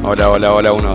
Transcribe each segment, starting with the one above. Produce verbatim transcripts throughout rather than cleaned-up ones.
Hola, hola, hola, uno.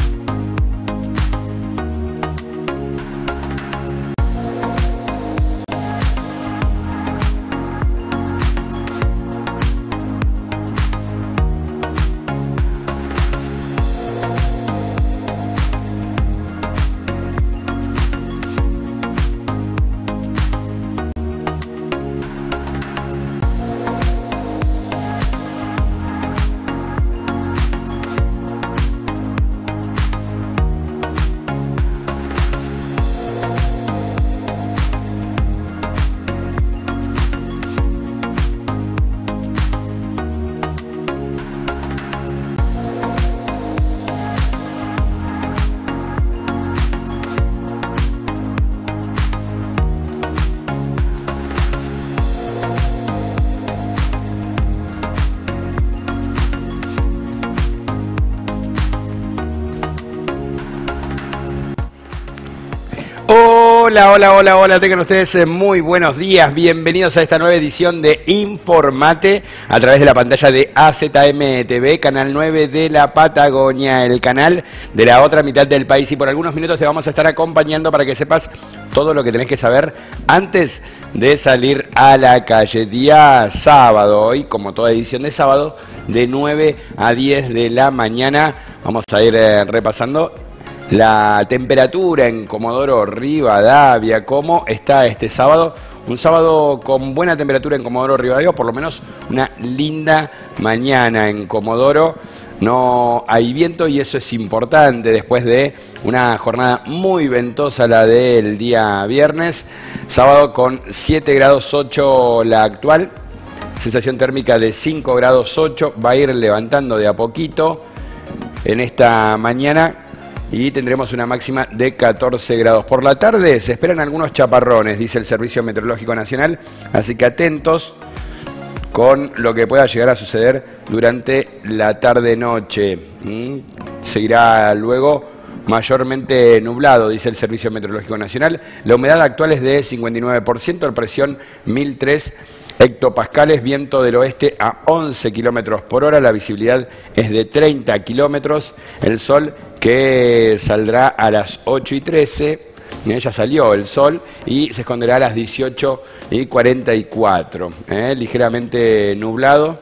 Hola, hola, hola, hola, tengan ustedes muy buenos días, bienvenidos a esta nueva edición de Informate a través de la pantalla de A Z M T V, canal nueve de la Patagonia, el canal de la otra mitad del país, y por algunos minutos te vamos a estar acompañando para que sepas todo lo que tenés que saber antes de salir a la calle. Día sábado, hoy como toda edición de sábado, de nueve a diez de la mañana, vamos a ir eh, repasando la temperatura en Comodoro Rivadavia, cómo está este sábado. Un sábado con buena temperatura en Comodoro Rivadavia, por lo menos una linda mañana en Comodoro. No hay viento y eso es importante después de una jornada muy ventosa, la del día viernes. Sábado con siete grados ocho la actual, sensación térmica de cinco grados ocho, va a ir levantando de a poquito en esta mañana. Y tendremos una máxima de catorce grados. Por la tarde se esperan algunos chaparrones, dice el Servicio Meteorológico Nacional, así que atentos con lo que pueda llegar a suceder durante la tarde-noche. ¿Mm? Seguirá luego mayormente nublado, dice el Servicio Meteorológico Nacional. La humedad actual es de cincuenta y nueve por ciento, la presión mil tres hectopascales, viento del oeste a once kilómetros por hora, la visibilidad es de treinta kilómetros, el sol que saldrá a las ocho y trece, ya salió el sol, y se esconderá a las dieciocho y cuarenta y cuatro, ¿eh? Ligeramente nublado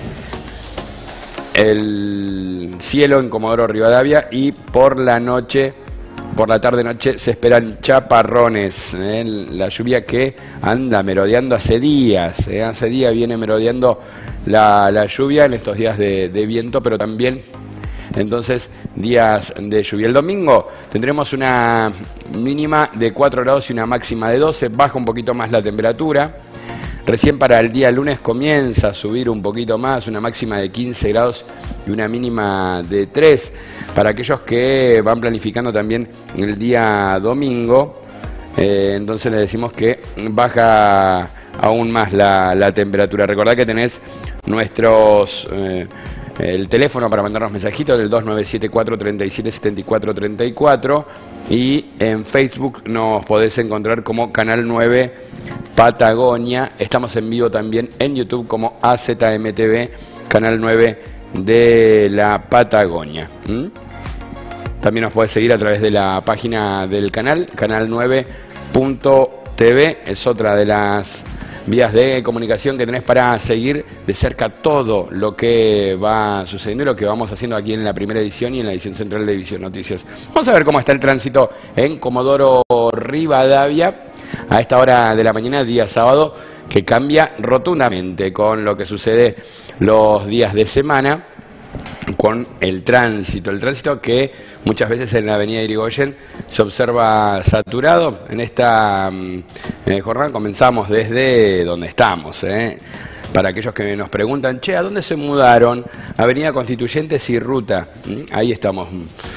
el cielo en Comodoro Rivadavia, y por la noche, por la tarde-noche se esperan chaparrones, ¿eh? La lluvia que anda merodeando hace días, ¿eh? Hace días viene merodeando la, la lluvia en estos días de, de viento, pero también entonces días de lluvia. El domingo tendremos una mínima de cuatro grados y una máxima de doce, baja un poquito más la temperatura. Recién para el día lunes comienza a subir un poquito más, una máxima de quince grados y una mínima de tres. Para aquellos que van planificando también el día domingo, eh, entonces les decimos que baja aún más la, la temperatura. Recordad que tenés nuestros... Eh, el teléfono para mandarnos mensajitos del dos nueve siete cuatro, tres siete siete cuatro, tres cuatro, y en Facebook nos podés encontrar como Canal nueve Patagonia. Estamos en vivo también en YouTube como A Z M T V, Canal nueve de la Patagonia. ¿Mm? También nos podés seguir a través de la página del canal, canal nueve punto t v, es otra de las vías de comunicación que tenés para seguir de cerca todo lo que va sucediendo, lo que vamos haciendo aquí en la primera edición y en la edición central de Visión Noticias. Vamos a ver cómo está el tránsito en Comodoro Rivadavia a esta hora de la mañana, día sábado, que cambia rotundamente con lo que sucede los días de semana con el tránsito, el tránsito que muchas veces en la avenida Irigoyen se observa saturado. En esta eh, jornada comenzamos desde donde estamos, ¿eh? Para aquellos que nos preguntan, che, ¿a dónde se mudaron? Avenida Constituyentes y Ruta, ¿Mm? Ahí estamos,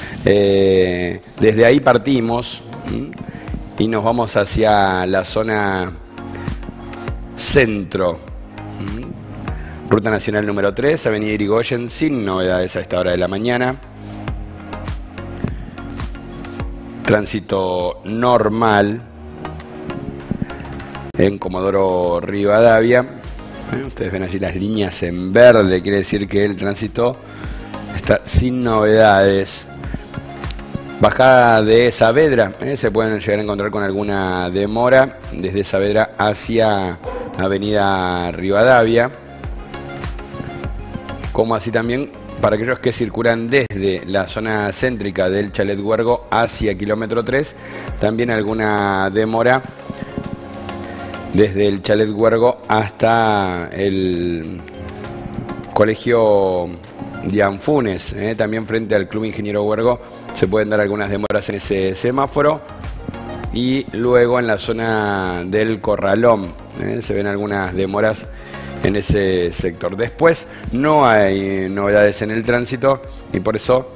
eh, desde ahí partimos, ¿Mm? Y nos vamos hacia la zona centro. ¿Mm? Ruta Nacional número tres, Avenida Irigoyen, sin novedades a esta hora de la mañana. Tránsito normal en Comodoro Rivadavia. Ustedes ven allí las líneas en verde, quiere decir que el tránsito está sin novedades. Bajada de Saavedra, eh, se pueden llegar a encontrar con alguna demora desde Saavedra hacia Avenida Rivadavia, como así también para aquellos que circulan desde la zona céntrica del Chalet Huergo hacia kilómetro tres, también alguna demora desde el Chalet Huergo hasta el Colegio Dianfunes, eh, también frente al Club Ingeniero Huergo se pueden dar algunas demoras en ese semáforo, y luego en la zona del Corralón eh, se ven algunas demoras en ese sector. Después no hay novedades en el tránsito y por eso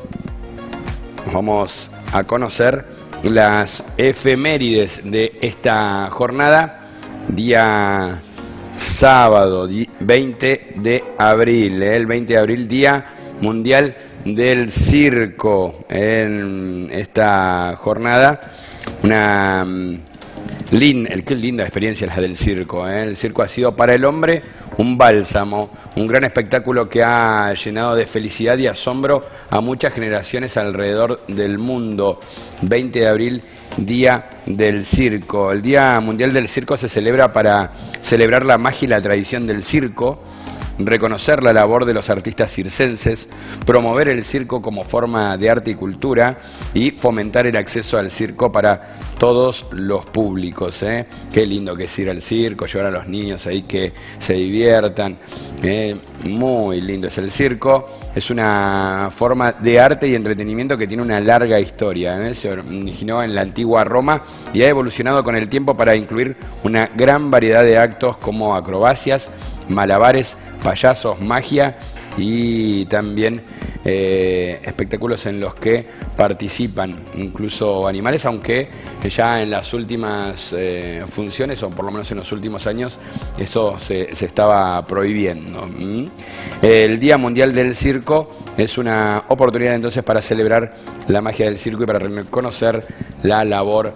vamos a conocer las efemérides de esta jornada, día sábado veinte de abril, el veinte de abril, Día Mundial del Circo. En esta jornada, una linda, qué linda experiencia la del circo, ¿eh? El circo ha sido para el hombre un bálsamo, un gran espectáculo que ha llenado de felicidad y asombro a muchas generaciones alrededor del mundo. veinte de abril, Día del Circo. El Día Mundial del Circo se celebra para celebrar la magia y la tradición del circo, reconocer la labor de los artistas circenses, promover el circo como forma de arte y cultura y fomentar el acceso al circo para todos los públicos, ¿eh? Qué lindo que es ir al circo, llevar a los niños ahí que se diviertan, ¿eh? Muy lindo es el circo, es una forma de arte y entretenimiento que tiene una larga historia, ¿eh? Se originó en la antigua Roma y ha evolucionado con el tiempo para incluir una gran variedad de actos como acrobacias, malabares, payasos, magia y también eh, espectáculos en los que participan incluso animales, aunque ya en las últimas eh, funciones, o por lo menos en los últimos años, eso se, se estaba prohibiendo. ¿Mm? El Día Mundial del Circo es una oportunidad entonces para celebrar la magia del circo y para reconocer la labor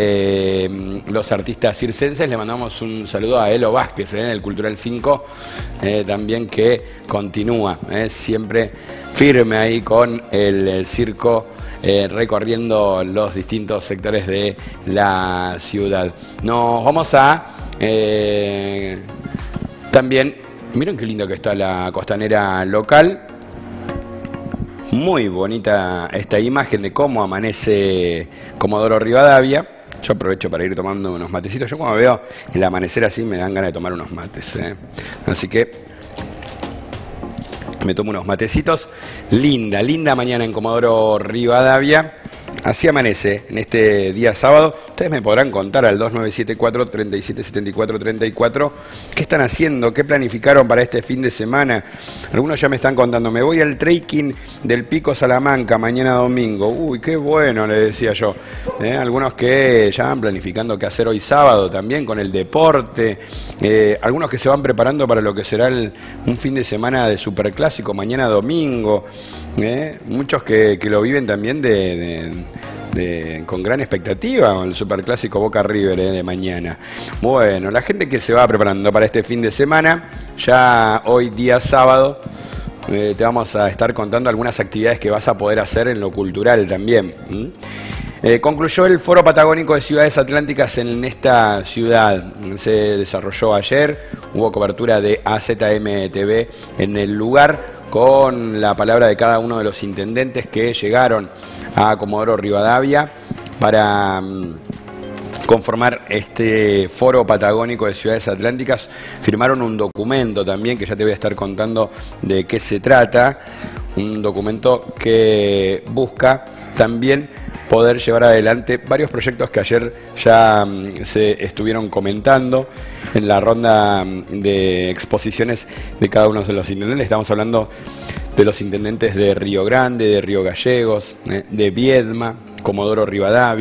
de mm, los artistas circenses. Le mandamos un saludo a Elo Vázquez, eh, del Cultural cinco, eh, también, que continúa eh, siempre firme ahí con el, el circo, eh, recorriendo los distintos sectores de la ciudad. Nos vamos a eh, también, miren qué lindo que está la costanera local. Muy bonita esta imagen de cómo amanece Comodoro Rivadavia. Yo aprovecho para ir tomando unos matecitos. Yo cuando veo el amanecer así me dan ganas de tomar unos mates, ¿eh? Así que me tomo unos matecitos. Linda, linda mañana en Comodoro Rivadavia. Así amanece en este día sábado. Ustedes me podrán contar al dos nueve siete cuatro, tres siete siete cuatro, tres cuatro qué están haciendo, qué planificaron para este fin de semana. Algunos ya me están contando, me voy al trekking del Pico Salamanca mañana domingo. Uy, qué bueno, le decía yo. ¿Eh? Algunos que ya van planificando qué hacer hoy sábado también con el deporte. Eh, algunos que se van preparando para lo que será el, un fin de semana de superclásico mañana domingo. ¿Eh? Muchos que, que lo viven también de... de De, con gran expectativa, el superclásico Boca River eh, de mañana. Bueno, la gente que se va preparando para este fin de semana, ya hoy día sábado, eh, te vamos a estar contando algunas actividades que vas a poder hacer en lo cultural también. ¿Mm? Eh, concluyó el Foro Patagónico de Ciudades Atlánticas en esta ciudad. Se desarrolló ayer, hubo cobertura de A Z M T V en el lugar, con la palabra de cada uno de los intendentes que llegaron a Comodoro Rivadavia para um, conformar este Foro Patagónico de Ciudades Atlánticas. Firmaron un documento también, que ya te voy a estar contando de qué se trata, un documento que busca también poder llevar adelante varios proyectos que ayer ya um, se estuvieron comentando en la ronda um, de exposiciones de cada uno de los intendentes. Estamos hablando de los intendentes de Río Grande, de Río Gallegos, eh, de Viedma, Comodoro Rivadavia,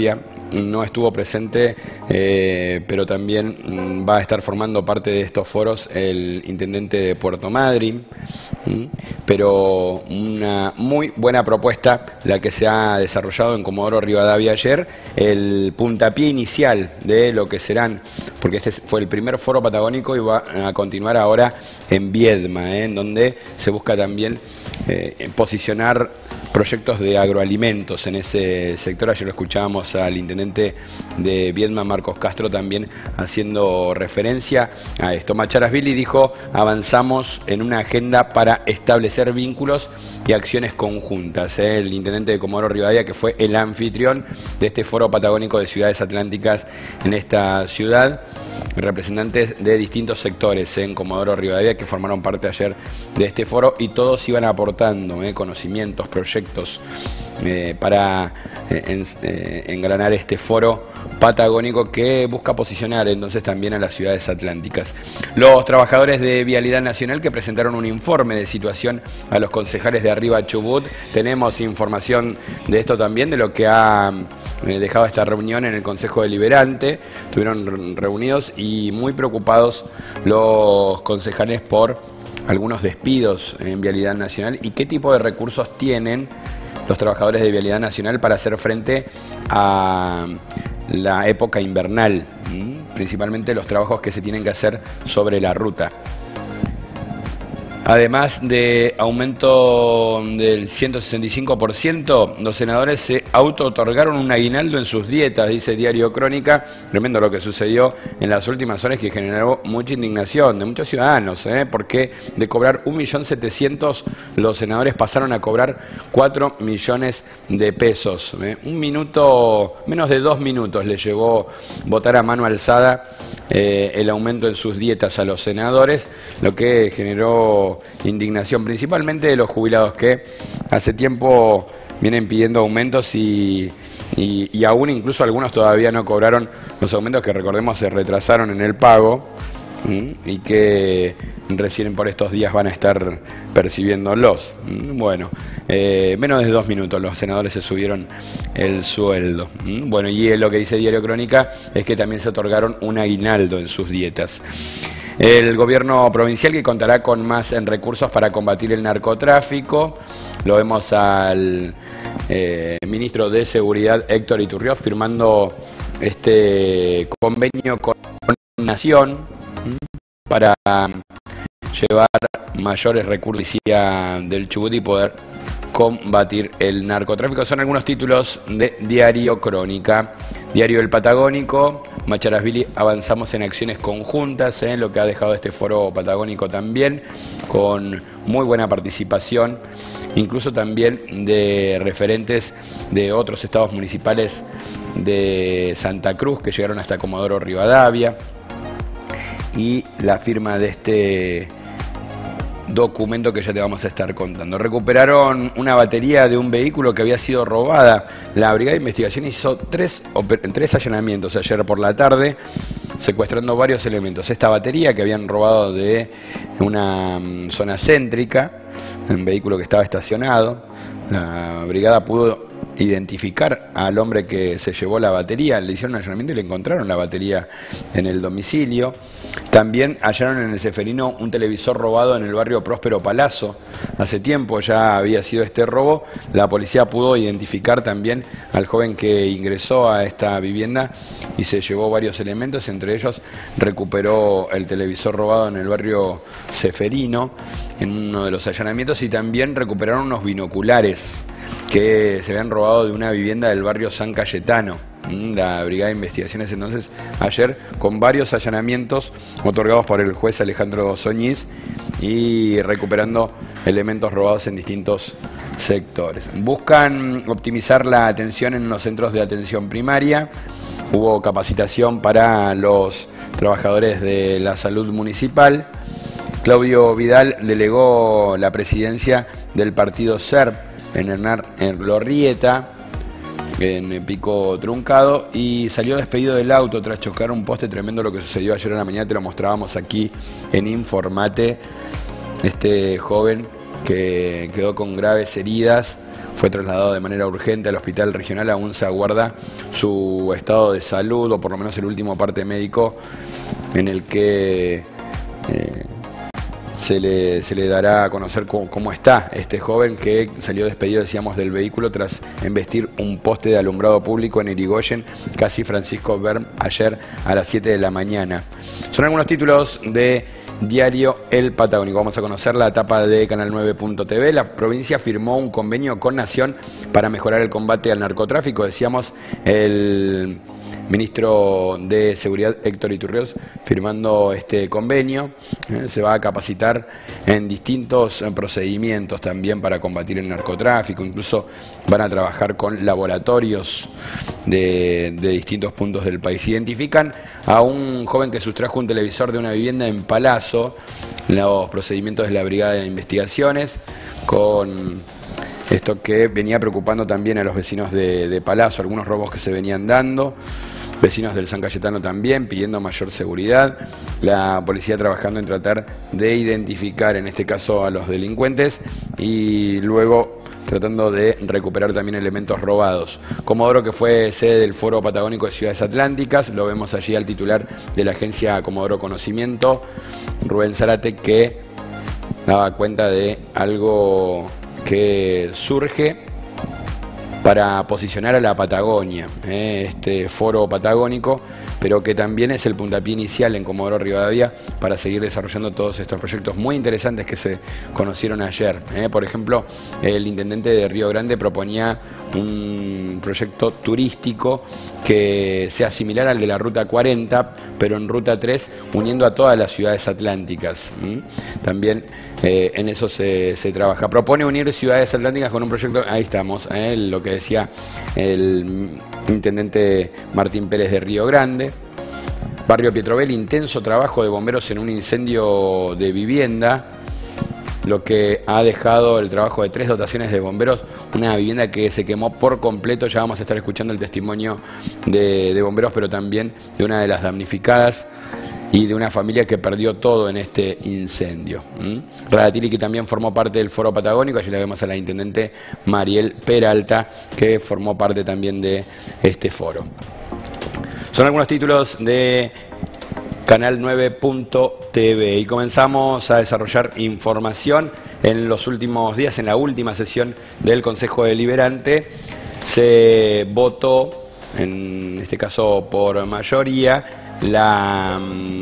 no estuvo presente, eh, pero también mm, va a estar formando parte de estos foros el intendente de Puerto Madryn, ¿m? Pero una muy buena propuesta la que se ha desarrollado en Comodoro Rivadavia ayer, el puntapié inicial de lo que serán, porque este fue el primer foro patagónico y va a continuar ahora en Viedma, ¿eh? En donde se busca también eh, posicionar proyectos de agroalimentos en ese sector. Ayer lo escuchábamos al intendente de Viedma, Marcos Castro, también haciendo referencia a esto. Macharasvili dijo: avanzamos en una agenda para establecer vínculos y acciones conjuntas. ¿eh? El intendente de Comodoro Rivadavia, que fue el anfitrión de este foro patagónico de ciudades atlánticas en esta ciudad, representantes de distintos sectores ¿eh? en Comodoro Rivadavia que formaron parte ayer de este foro, y todos iban aportando ¿eh? conocimientos, proyectos eh, para eh, en, eh, engranar este foro patagónico que busca posicionar entonces también a las ciudades atlánticas. Los trabajadores de Vialidad Nacional que presentaron un informe de situación a los concejales de Arriba Chubut. Tenemos información de esto también, de lo que ha eh, dejado esta reunión en el Consejo Deliberante. Estuvieron reunidos y muy preocupados los concejales por algunos despidos en Vialidad Nacional y qué tipo de recursos tienen los trabajadores de Vialidad Nacional para hacer frente a la época invernal, principalmente los trabajos que se tienen que hacer sobre la ruta. Además de aumento del ciento sesenta y cinco por ciento, los senadores se auto-otorgaron un aguinaldo en sus dietas, dice Diario Crónica. Tremendo lo que sucedió en las últimas horas, que generó mucha indignación de muchos ciudadanos, ¿eh? porque de cobrar un millón setecientos mil, los senadores pasaron a cobrar cuatro millones de pesos. ¿eh? Un minuto, menos de dos minutos le llevó votar a mano alzada eh, el aumento en sus dietas a los senadores, lo que generó indignación principalmente de los jubilados que hace tiempo vienen pidiendo aumentos y, y, y aún incluso algunos todavía no cobraron los aumentos que, recordemos, se retrasaron en el pago ¿m? y que recién por estos días van a estar percibiéndolos. ¿m? Bueno, eh, menos de dos minutos los senadores se subieron el sueldo. ¿m? Bueno, y lo que dice Diario Crónica es que también se otorgaron un aguinaldo en sus dietas. El gobierno provincial, que contará con más en recursos para combatir el narcotráfico. Lo vemos al eh, ministro de Seguridad, Héctor Iturrioz, firmando este convenio con Nación para llevar mayores recursos del Chubut y poder combatir el narcotráfico. Son algunos títulos de Diario Crónica. Diario El Patagónico: Macharasvili, avanzamos en acciones conjuntas, ¿eh? lo que ha dejado este foro patagónico también, con muy buena participación, incluso también de referentes de otros estados municipales de Santa Cruz que llegaron hasta Comodoro Rivadavia, y la firma de este documento que ya te vamos a estar contando. Recuperaron una batería de un vehículo que había sido robada. La Brigada de Investigación hizo tres, tres allanamientos ayer por la tarde, secuestrando varios elementos. Esta batería que habían robado de una um, zona céntrica, un vehículo que estaba estacionado. La brigada pudo identificar al hombre que se llevó la batería, le hicieron un allanamiento y le encontraron la batería en el domicilio. También hallaron en el Ceferino un televisor robado en el barrio Próspero Palazzo. Hace tiempo ya había sido este robo. La policía pudo identificar también al joven que ingresó a esta vivienda y se llevó varios elementos, entre ellos recuperó el televisor robado en el barrio Ceferino en uno de los allanamientos, y también recuperaron unos binoculares que se habían robado de una vivienda del barrio San Cayetano. La Brigada de Investigaciones entonces ayer con varios allanamientos otorgados por el juez Alejandro Soñiz y recuperando elementos robados en distintos sectores. Buscan optimizar la atención en los centros de atención primaria. Hubo capacitación para los trabajadores de la salud municipal. Claudio Vidal delegó la presidencia del partido S E R P en Hernán en Glorrieta, en Pico Truncado, y salió despedido del auto tras chocar un poste. Tremendo lo que sucedió ayer en la mañana, te lo mostrábamos aquí en Informate. Este joven que quedó con graves heridas. Fue trasladado de manera urgente al hospital regional. Aún se aguarda su estado de salud, o por lo menos el último parte médico en el que eh, se, le, se le dará a conocer cómo, cómo está este joven que salió despedido, decíamos, del vehículo tras embestir un poste de alumbrado público en Irigoyen, casi Francisco Berm, ayer a las siete de la mañana. Son algunos títulos de Diario El Patagónico. Vamos a conocer la etapa de Canal nueve punto T V. La provincia firmó un convenio con Nación para mejorar el combate al narcotráfico. Decíamos, el ministro de Seguridad, Héctor Iturrioz, firmando este convenio. Eh, se va a capacitar en distintos eh, procedimientos también para combatir el narcotráfico. Incluso van a trabajar con laboratorios de, de distintos puntos del país. Identifican a un joven que sustrajo un televisor de una vivienda en Palazzo. Los procedimientos de la Brigada de Investigaciones, con esto que venía preocupando también a los vecinos de, de Palazzo, algunos robos que se venían dando. Vecinos del San Cayetano también pidiendo mayor seguridad. La policía trabajando en tratar de identificar, en este caso, a los delincuentes, y luego tratando de recuperar también elementos robados. Comodoro, que fue sede del Foro Patagónico de Ciudades Atlánticas, lo vemos allí al titular de la agencia Comodoro Conocimiento, Rubén Zárate, que daba cuenta de algo que surge para posicionar a la Patagonia, eh, este foro patagónico, pero que también es el puntapié inicial en Comodoro Rivadavia para seguir desarrollando todos estos proyectos muy interesantes que se conocieron ayer. Eh. Por ejemplo, el intendente de Río Grande proponía un proyecto turístico que sea similar al de la Ruta cuarenta, pero en Ruta tres, uniendo a todas las ciudades atlánticas. ¿Mm? También eh, en eso se, se trabaja. Propone unir ciudades atlánticas con un proyecto, ahí estamos, eh, lo que decía el intendente Martín Pérez de Río Grande. Barrio Pietrobel, intenso trabajo de bomberos en un incendio de vivienda, lo que ha dejado el trabajo de tres dotaciones de bomberos, una vivienda que se quemó por completo. Ya vamos a estar escuchando el testimonio de, de bomberos, pero también de una de las damnificadas y de una familia que perdió todo en este incendio. ¿Mm? Radatili, que también formó parte del Foro Patagónico. Allí la vemos a la intendente Mariel Peralta, que formó parte también de este foro. Son algunos títulos de Canal nueve punto T V y comenzamos a desarrollar información. En los últimos días, en la última sesión del Consejo Deliberante, se votó, en este caso por mayoría, la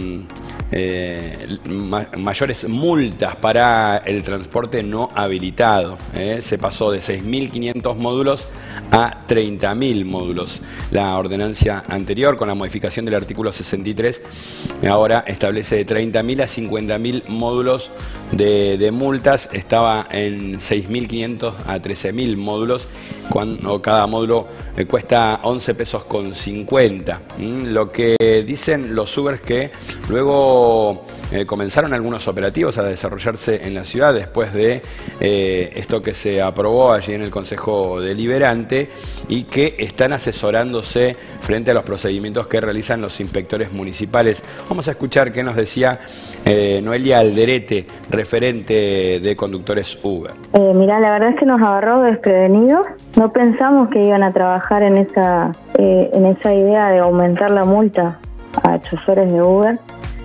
eh, ma mayores multas para el transporte no habilitado. Eh. Se pasó de seis mil quinientos módulos a treinta mil módulos. La ordenanza anterior, con la modificación del artículo sesenta y tres, ahora establece de treinta mil a cincuenta mil módulos de, de multas. Estaba en seis mil quinientos a trece mil módulos, cuando cada módulo eh, cuesta once pesos con cincuenta. ¿Mm? Lo que dicen los Ubers, que luego eh, comenzaron algunos operativos a desarrollarse en la ciudad después de eh, esto que se aprobó allí en el Consejo Deliberante, y que están asesorándose frente a los procedimientos que realizan los inspectores municipales. Vamos a escuchar qué nos decía eh, Noelia Alderete, referente de conductores Uber. Eh, mirá, la verdad es que nos agarró desprevenidos. No pensamos que iban a trabajar en esa, eh, en esa idea de aumentar la multa a choferes de Uber.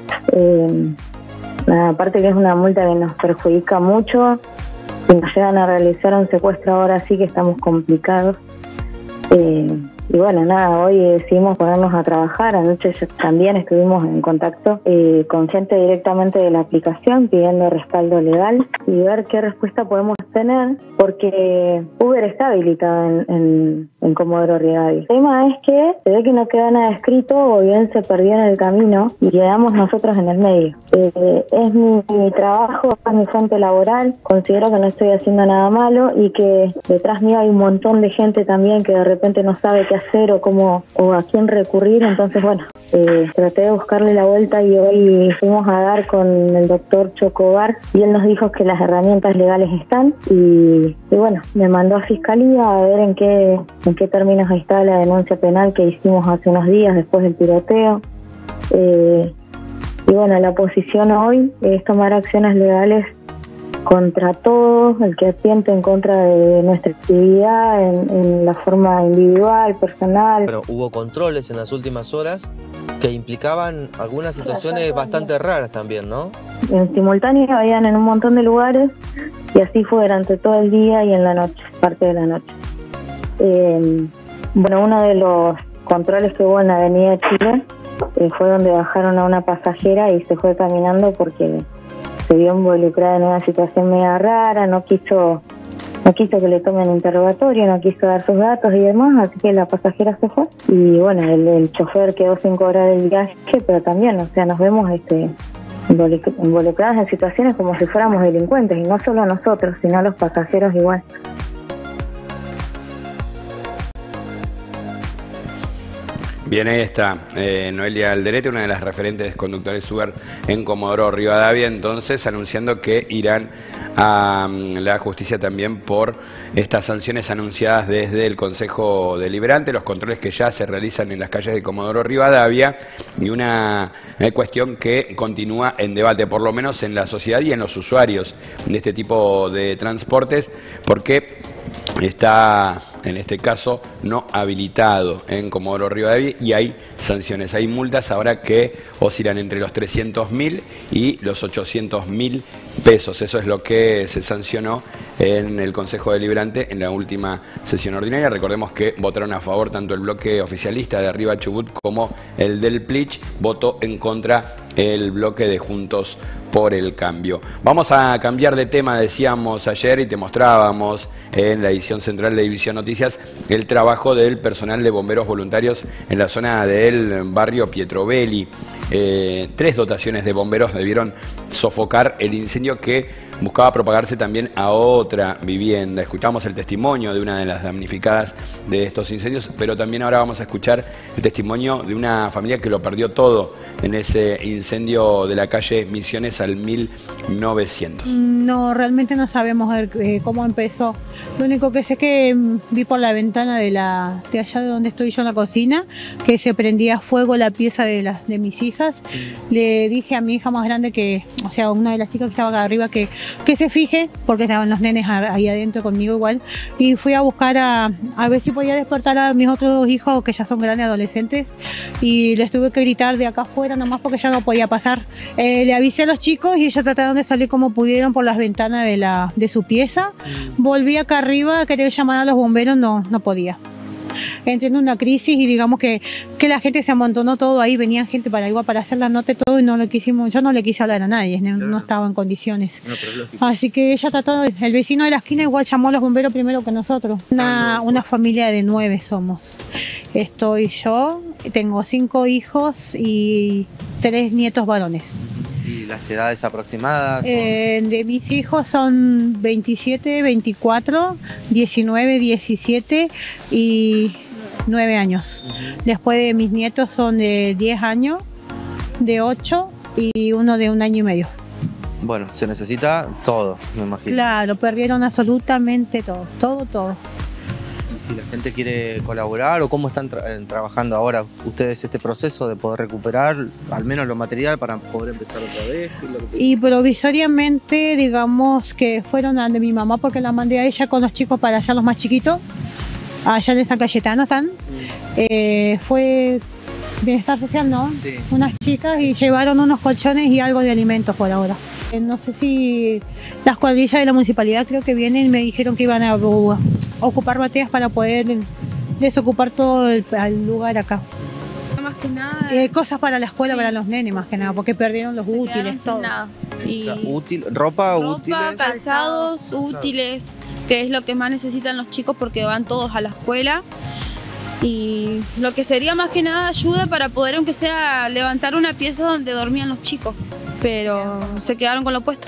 Eh, aparte que es una multa que nos perjudica mucho. Si nos llegan a realizar un secuestro ahora sí que estamos complicados. Eh, y bueno, nada, hoy decidimos ponernos a trabajar. Anoche también estuvimos en contacto eh, con gente directamente de la aplicación pidiendo respaldo legal y ver qué respuesta podemos tener, porque Uber está habilitado en, en, en Comodoro Rivadavia. El tema es que se ve que no queda nada escrito, o bien se perdió en el camino y quedamos nosotros en el medio. Eh, es mi, mi trabajo, es mi fuente laboral. Considero que no estoy haciendo nada malo y que detrás mío hay un montón de gente también que de repente no sabe qué hacer o cómo o a quién recurrir. Entonces, bueno, eh, traté de buscarle la vuelta y hoy fuimos a dar con el doctor Chocobar y él nos dijo que las herramientas legales están. Y, y bueno, me mandó a Fiscalía a ver en qué, en qué términos está la denuncia penal que hicimos hace unos días después del tiroteo. Eh, y bueno, la posición hoy es tomar acciones legales contra todos, el que atienta en contra de nuestra actividad, en, en la forma individual, personal. Pero hubo controles en las últimas horas que implicaban algunas situaciones bastante raras también, ¿no? En simultáneo habían en un montón de lugares y así fue durante todo el día y en la noche, parte de la noche. Eh, bueno, uno de los controles que hubo en la avenida Chile eh, fue donde bajaron a una pasajera y se fue caminando porque se vio involucrada en una situación media rara, no quiso no quiso que le tomen interrogatorio, no quiso dar sus datos y demás, así que la pasajera se fue y bueno, el, el chofer quedó sin cobrar el viaje, pero también, o sea, nos vemos este involucradas en situaciones como si fuéramos delincuentes, y no solo nosotros, sino los pasajeros igual. Bien, ahí está eh, Noelia Alderete, una de las referentes conductores Uber en Comodoro Rivadavia, entonces anunciando que irán a um, la justicia también por estas sanciones anunciadas desde el Consejo Deliberante, los controles que ya se realizan en las calles de Comodoro Rivadavia y una eh, cuestión que continúa en debate, por lo menos en la sociedad y en los usuarios de este tipo de transportes, porque está en este caso no habilitado en Comodoro Rivadavia y hay sanciones, hay multas ahora que oscilan entre los trescientos mil y los ochocientos mil pesos. Eso es lo que se sancionó en el Consejo Deliberante en la última sesión ordinaria. Recordemos que votaron a favor tanto el bloque oficialista de Arriba Chubut como el del Plich, votó en contra el bloque de Juntos por el Cambio. Vamos a cambiar de tema, decíamos ayer y te mostrábamos en la edición central de División Noticias el trabajo del personal de bomberos voluntarios en la zona del barrio Pietrobelli. Eh, tres dotaciones de bomberos debieron sofocar el incendio que buscaba propagarse también a otra vivienda. Escuchamos el testimonio de una de las damnificadas de estos incendios, pero también ahora vamos a escuchar el testimonio de una familia que lo perdió todo en ese incendio de la calle Misiones al mil novecientos. No, realmente no sabemos eh, cómo empezó. Lo único que sé es que vi por la ventana de, la, de allá de donde estoy yo en la cocina, que se prendía fuego la pieza de, la, de mis hijas. Le dije a mi hija más grande que, o sea, una de las chicas que estaba acá arriba, que que se fije, porque estaban los nenes ahí adentro conmigo igual, y fui a buscar a, a ver si podía despertar a mis otros dos hijos que ya son grandes adolescentes, y les tuve que gritar de acá afuera nomás porque ya no podía pasar. Eh, le avisé a los chicos y ellos trataron de salir como pudieron por las ventanas de, la, de su pieza. Volví acá arriba, quería llamar a los bomberos, no, no podía. Entré en una crisis y digamos que, que la gente se amontonó todo ahí, venían gente para igual para hacer la nota y todo, y no lo quisimos, yo no le quise hablar a nadie, no, claro. No estaba en condiciones. No, así que ella trató, el vecino de la esquina igual llamó a los bomberos primero que nosotros. Una, ah, no. una familia de nueve somos. Estoy yo, tengo cinco hijos y tres nietos varones. ¿Y las edades aproximadas? Eh, de mis hijos son veintisiete, veinticuatro, diecinueve, diecisiete y nueve años. Uh-huh. Después de mis nietos son de diez años, de ocho y uno de un año y medio. Bueno, se necesita todo, me imagino. Claro, perdieron absolutamente todo, todo, todo. Y si la gente quiere colaborar, o cómo están tra trabajando ahora ustedes este proceso de poder recuperar al menos lo material para poder empezar otra vez. Y provisoriamente, digamos que fueron a de mi mamá, porque la mandé a ella con los chicos para allá, los más chiquitos, allá de San Cayetano están. Mm. Eh, fue Bienestar Social, ¿no? Sí. Unas chicas, y llevaron unos colchones y algo de alimentos por ahora. Eh, no sé si las cuadrillas de la municipalidad creo que vienen y me dijeron que iban a uh, ocupar bateas para poder desocupar todo el, el lugar acá. Más que nada, eh, cosas para la escuela, sí. Para los nenes más que nada, porque perdieron los se útiles, todo. Nada. Y o sea, útil, ropa, ropa, útiles, calzados, calzado. útiles, que es lo que más necesitan los chicos porque van todos a la escuela. Y lo que sería más que nada ayuda para poder, aunque sea, levantar una pieza donde dormían los chicos, pero se quedaron con lo opuesto.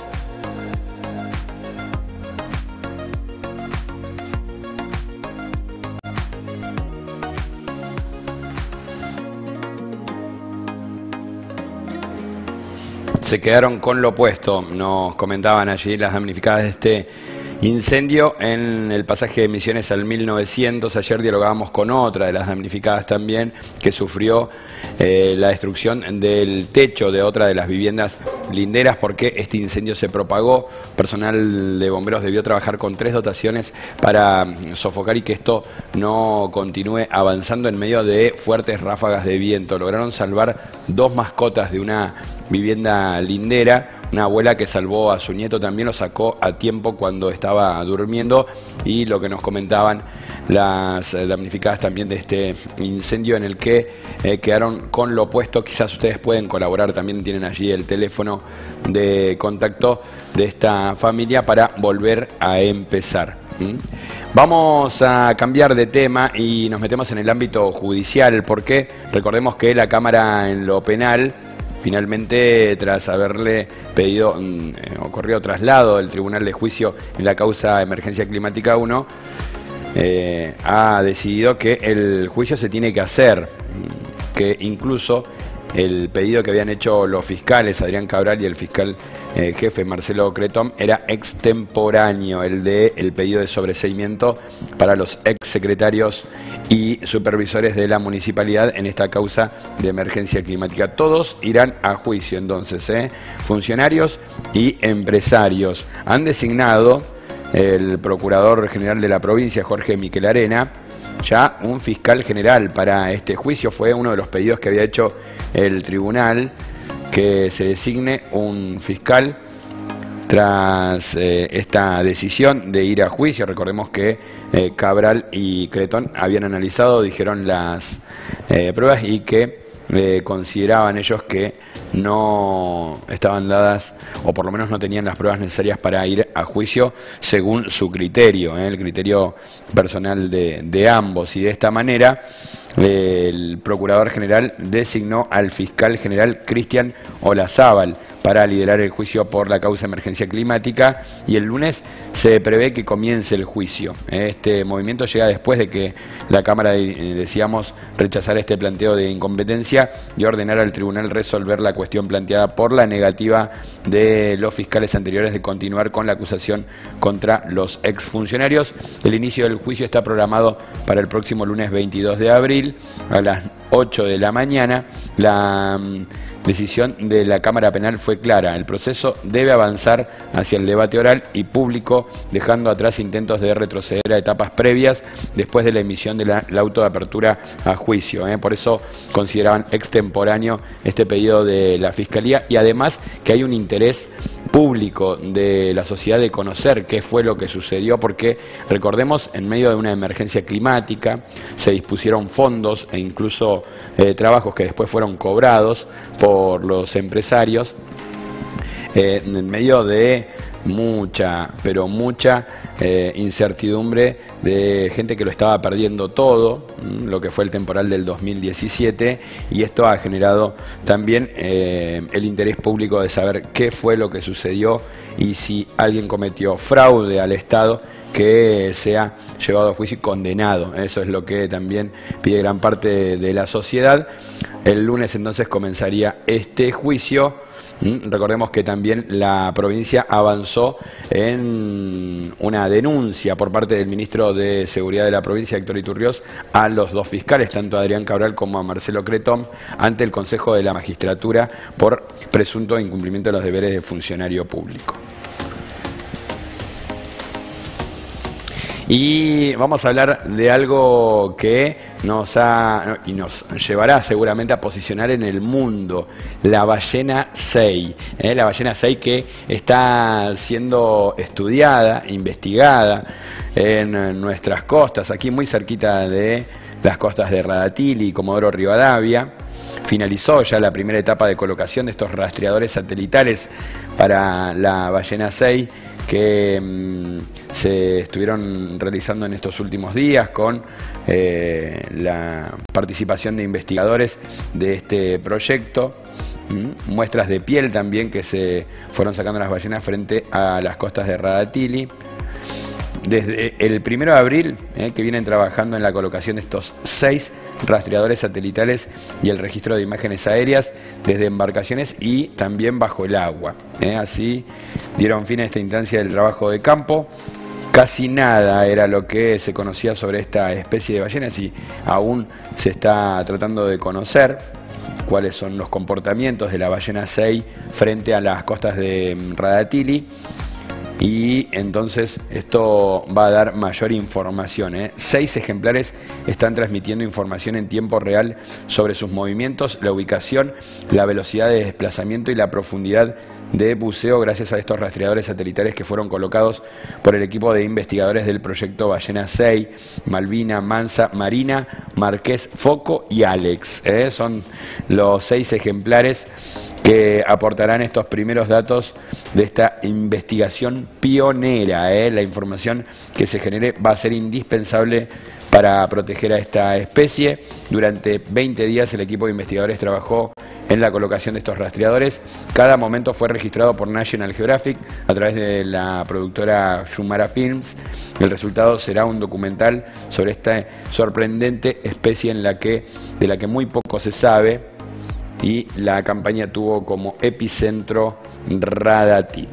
Se quedaron con lo opuesto, nos comentaban allí las damnificadas de este Incendio en el pasaje de Misiones al mil novecientos. Ayer dialogábamos con otra de las damnificadas también, que sufrió eh, la destrucción del techo de otra de las viviendas linderas porque este incendio se propagó. Personal de bomberos debió trabajar con tres dotaciones para sofocar y que esto no continúe avanzando en medio de fuertes ráfagas de viento. Lograron salvar dos mascotas de una vivienda lindera. Una abuela que salvó a su nieto también lo sacó a tiempo cuando estaba durmiendo, y lo que nos comentaban las damnificadas también de este incendio en el que eh, quedaron con lo opuesto. Quizás ustedes pueden colaborar, también tienen allí el teléfono de contacto de esta familia para volver a empezar. ¿Mm? Vamos a cambiar de tema y nos metemos en el ámbito judicial, porque recordemos que la Cámara en lo penal finalmente, tras haberle pedido eh, ocurrido traslado del Tribunal de Juicio en la causa Emergencia Climática uno, eh, ha decidido que el juicio se tiene que hacer, que incluso el pedido que habían hecho los fiscales Adrián Cabral y el fiscal eh, jefe Marcelo Cretón era extemporáneo, el de el pedido de sobreseimiento para los exsecretarios y supervisores de la municipalidad en esta causa de emergencia climática. Todos irán a juicio entonces, ¿eh? Funcionarios y empresarios. Han designado el Procurador General de la provincia, Jorge Miquel Arena, ya un fiscal general para este juicio. Fue uno de los pedidos que había hecho el tribunal, que se designe un fiscal tras eh, esta decisión de ir a juicio. Recordemos que eh, Cabral y Cretón habían analizado, dijeron las eh, pruebas y que eh, consideraban ellos que no estaban dadas, o por lo menos no tenían las pruebas necesarias para ir a juicio según su criterio, ¿eh? el criterio personal de, de ambos. Y de esta manera eh, el Procurador General designó al fiscal general Cristian Olazábal para liderar el juicio por la causa emergencia climática, y el lunes se prevé que comience el juicio. Este movimiento llega después de que la Cámara, decíamos, rechazara este planteo de incompetencia y ordenara al tribunal resolver la cuestión planteada por la negativa de los fiscales anteriores de continuar con la acusación contra los exfuncionarios. El inicio del juicio está programado para el próximo lunes veintidós de abril a las ocho de la mañana. La decisión de la Cámara Penal fue clara: el proceso debe avanzar hacia el debate oral y público, dejando atrás intentos de retroceder a etapas previas después de la emisión del de auto de apertura a juicio. ¿eh? Por eso consideraban extemporáneo este pedido de la Fiscalía, y además que hay un interés público de la sociedad de conocer qué fue lo que sucedió, porque recordemos, en medio de una emergencia climática se dispusieron fondos e incluso eh, trabajos que después fueron cobrados por los empresarios eh, en medio de mucha, pero mucha eh, incertidumbre de gente que lo estaba perdiendo todo, lo que fue el temporal del dos mil diecisiete, y esto ha generado también eh, el interés público de saber qué fue lo que sucedió y si alguien cometió fraude al Estado, que sea llevado a juicio y condenado. Eso es lo que también pide gran parte de la sociedad. El lunes entonces comenzaría este juicio. Recordemos que también la provincia avanzó en una denuncia por parte del ministro de Seguridad de la provincia, Héctor Iturrioz, a los dos fiscales, tanto a Adrián Cabral como a Marcelo Cretón, ante el Consejo de la Magistratura por presunto incumplimiento de los deberes de funcionario público. Y vamos a hablar de algo que nos ha y nos llevará seguramente a posicionar en el mundo: la ballena Sei. ¿eh? La ballena Sei, que está siendo estudiada, investigada en nuestras costas, aquí muy cerquita de las costas de Radatili y Comodoro Rivadavia. Finalizó ya la primera etapa de colocación de estos rastreadores satelitales para la ballena Sei, que mmm, se estuvieron realizando en estos últimos días con eh, la participación de investigadores de este proyecto. ¿Mm? Muestras de piel también que se fueron sacando las ballenas frente a las costas de Radatili. Desde el primero de abril, eh, que vienen trabajando en la colocación de estos seis rastreadores satelitales y el registro de imágenes aéreas desde embarcaciones y también bajo el agua. Eh, así dieron fin a esta instancia del trabajo de campo casi nada era lo que se conocía sobre esta especie de ballenas y aún se está tratando de conocer cuáles son los comportamientos de la ballena sei frente a las costas de Radatili. Y entonces esto va a dar mayor información, ¿eh? Seis ejemplares están transmitiendo información en tiempo real sobre sus movimientos, la ubicación, la velocidad de desplazamiento y la profundidad de buceo gracias a estos rastreadores satelitales que fueron colocados por el equipo de investigadores del proyecto Ballena sei, Malvina, Mansa, Marina, Marqués, Foco y Alex, ¿eh? Son los seis ejemplares que aportarán estos primeros datos de esta investigación pionera, ¿eh? La información que se genere va a ser indispensable para proteger a esta especie. Durante veinte días el equipo de investigadores trabajó en la colocación de estos rastreadores. Cada momento fue registrado por National Geographic a través de la productora Shumara Films. El resultado será un documental sobre esta sorprendente especie en la que, de la que muy poco se sabe, y la campaña tuvo como epicentro Radatili.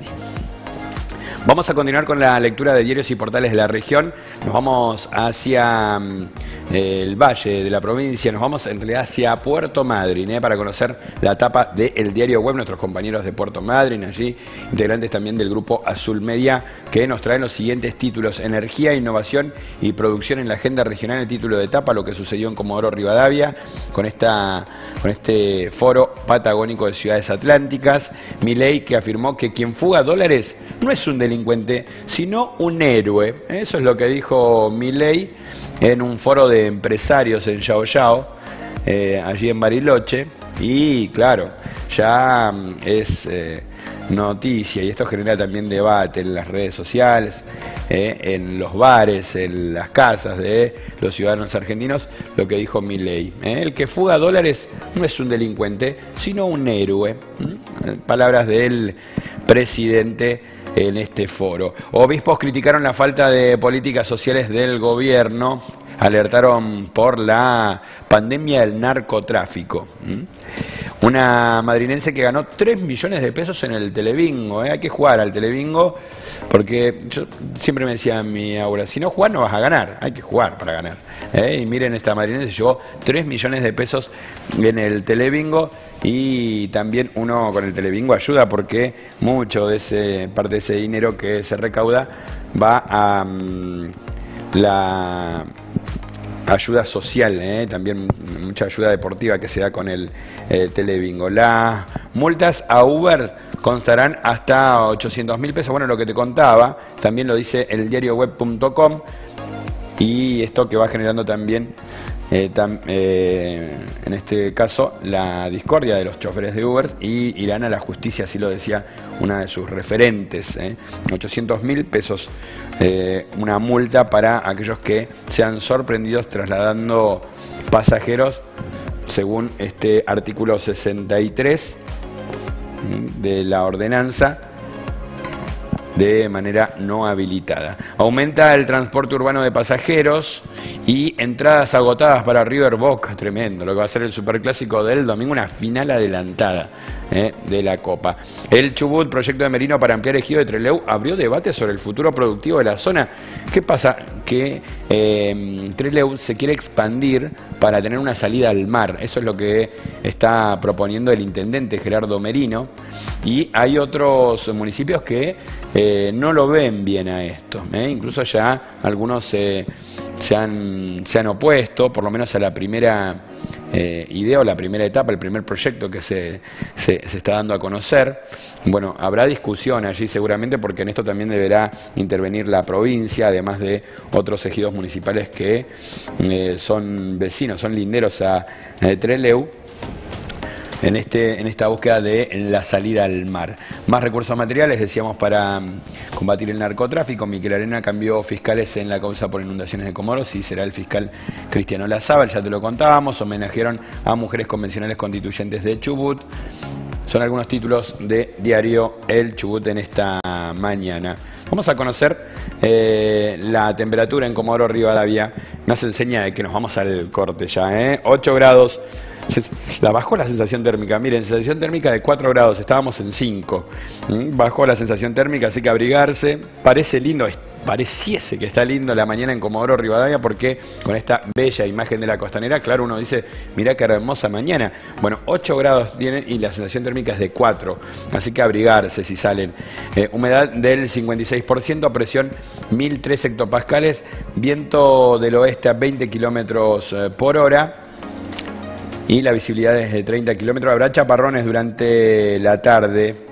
Vamos a continuar con la lectura de diarios y portales de la región. Nos vamos hacia eh, el valle de la provincia, nos vamos en realidad hacia Puerto Madryn, eh, para conocer la tapa del diario web, nuestros compañeros de Puerto Madryn, allí integrantes también del grupo Azul Media, que nos traen los siguientes títulos: Energía, Innovación y Producción en la Agenda Regional, el título de tapa, lo que sucedió en Comodoro Rivadavia con, esta, con este foro patagónico de ciudades atlánticas. Milei, que afirmó que quien fuga dólares no es un delincuente, sino un héroe. Eso es lo que dijo Milei en un foro de empresarios en Yao Yao, eh, allí en Bariloche. Y claro, ya es eh, noticia, y esto genera también debate en las redes sociales, eh, en los bares, en las casas de los ciudadanos argentinos, lo que dijo Milei. Eh, el que fuga dólares no es un delincuente, sino un héroe. ¿Mm? Palabras del presidente en este foro. Obispos criticaron la falta de políticas sociales del gobierno, alertaron por la pandemia del narcotráfico. ¿Mm? Una madrinense que ganó tres millones de pesos en el telebingo, ¿eh? Hay que jugar al telebingo, porque yo siempre me decía mi abuela, si no jugás no vas a ganar, hay que jugar para ganar, ¿eh? Y miren, esta madrinense llevó tres millones de pesos en el telebingo. Y también uno con el telebingo ayuda, porque mucho de ese parte de ese dinero que se recauda va a um, la ayuda social, ¿eh? También mucha ayuda deportiva que se da con el eh, telebingo. Las multas a Uber constarán hasta ochocientos mil pesos, bueno, lo que te contaba, también lo dice el diario web punto com, y esto que va generando también Eh, tam, eh, en este caso la discordia de los choferes de Uber, y irán a la justicia, así lo decía una de sus referentes, eh. ochocientos mil pesos, eh, una multa para aquellos que sean sorprendidos trasladando pasajeros, según este artículo sesenta y tres de la ordenanza, de manera no habilitada. Aumenta el transporte urbano de pasajeros y entradas agotadas para River Boca. Tremendo lo que va a ser el superclásico del domingo, una final adelantada eh, de la Copa. El Chubut, proyecto de Merino para ampliar ejido de Trelew, abrió debate sobre el futuro productivo de la zona. ¿Qué pasa? Que eh, Trelew se quiere expandir para tener una salida al mar. Eso es lo que está proponiendo el intendente Gerardo Merino, y hay otros municipios que eh, no lo ven bien a esto, ¿eh? Incluso ya algunos eh, se, han, se han opuesto, por lo menos a la primera eh, idea o la primera etapa, el primer proyecto que se, se, se está dando a conocer. Bueno, habrá discusión allí seguramente, porque en esto también deberá intervenir la provincia, además de otros ejidos municipales que eh, son vecinos, son linderos a eh, Trelew, en este en esta búsqueda de la salida al mar. Más recursos materiales, decíamos, para combatir el narcotráfico. Miquel Arena cambió fiscales en la causa por inundaciones de Comoros, y será el fiscal Cristiano Lazábal, ya te lo contábamos. Homenajearon a mujeres convencionales constituyentes de Chubut. Son algunos títulos de diario El Chubut en esta mañana. Vamos a conocer eh, la temperatura en Comodoro Rivadavia. Nos enseña de que nos vamos al corte ya, ¿eh? ocho grados. La bajó la sensación térmica, miren, sensación térmica de cuatro grados, estábamos en cinco. Bajó la sensación térmica, así que abrigarse. Parece lindo, pareciese que está lindo la mañana en Comodoro Rivadavia, porque con esta bella imagen de la costanera, claro, uno dice, mirá qué hermosa mañana. Bueno, ocho grados tienen y la sensación térmica es de cuatro, así que abrigarse si salen. Eh, humedad del cincuenta y seis por ciento, presión mil tres hectopascales, viento del oeste a veinte kilómetros por hora y la visibilidad es de treinta kilómetros. Habrá chaparrones durante la tarde.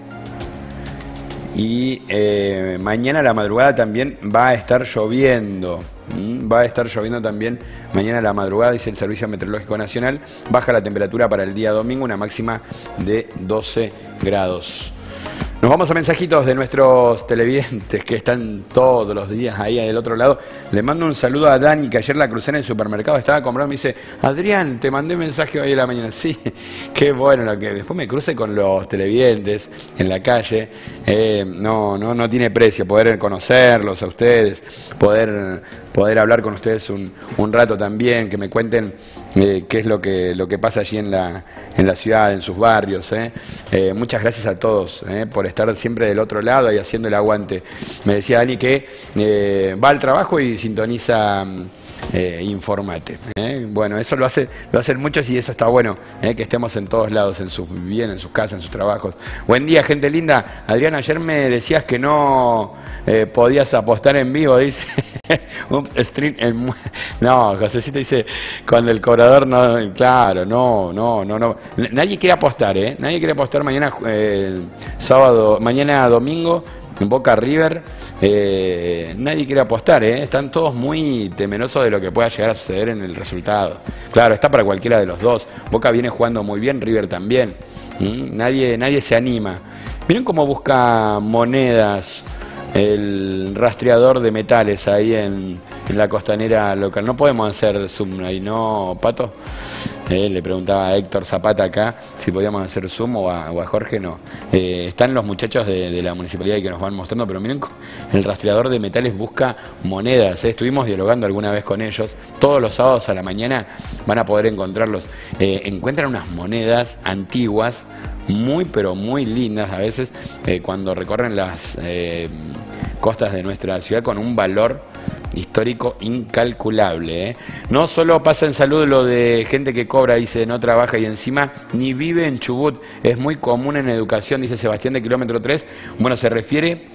Y eh, mañana a la madrugada también va a estar lloviendo. ¿Mm? Va a estar lloviendo también mañana a la madrugada, dice el Servicio Meteorológico Nacional. Baja la temperatura para el día domingo, una máxima de doce grados. Nos vamos a mensajitos de nuestros televidentes que están todos los días ahí del otro lado. Le mando un saludo a Dani, que ayer la crucé en el supermercado, estaba comprando, me dice, Adrián, te mandé un mensaje hoy en la mañana. Sí, qué bueno lo que... Después me cruce con los televidentes en la calle. Eh, no, no, no tiene precio poder conocerlos a ustedes, poder, poder hablar con ustedes un, un rato también, que me cuenten eh, qué es lo que, lo que pasa allí en la, en la ciudad, en sus barrios. Eh. Eh, muchas gracias a todos eh, por estar siempre del otro lado y haciendo el aguante. Me decía Dani que eh, va al trabajo y sintoniza eh, Informate. Eh. Bueno, eso lo hace, lo hacen muchos y eso está bueno, eh, que estemos en todos lados, en sus viviendas, en sus casas, en sus trabajos. Buen día, gente linda. Adrián, ayer me decías que no eh, podías apostar en vivo, dice. Un stream en... No, Josecito dice, cuando el cobrador no... Claro, no, no, no, no. Nadie quiere apostar, ¿eh? Nadie quiere apostar mañana, eh, sábado, mañana domingo, en Boca River. Eh, nadie quiere apostar, ¿eh? Están todos muy temerosos de lo que pueda llegar a suceder en el resultado. Claro, está para cualquiera de los dos. Boca viene jugando muy bien, River también. ¿Mm? Nadie, nadie se anima. Miren cómo busca monedas el rastreador de metales ahí en, en la costanera local. No podemos hacer zoom ahí, ¿no, Pato? Eh, le preguntaba a Héctor Zapata acá si podíamos hacer zoom o a, o a Jorge, no. Eh, están los muchachos de, de la municipalidad que nos van mostrando, pero miren, el rastreador de metales busca monedas. Eh. Estuvimos dialogando alguna vez con ellos. Todos los sábados a la mañana van a poder encontrarlos. Eh, encuentran unas monedas antiguas, muy pero muy lindas a veces, eh, cuando recorren las eh, costas de nuestra ciudad, con un valor histórico incalculable. ¿eh? No solo pasa en Salud lo de gente que cobra, dice, no trabaja y encima ni vive en Chubut, es muy común en Educación, dice Sebastián de kilómetro tres. Bueno, se refiere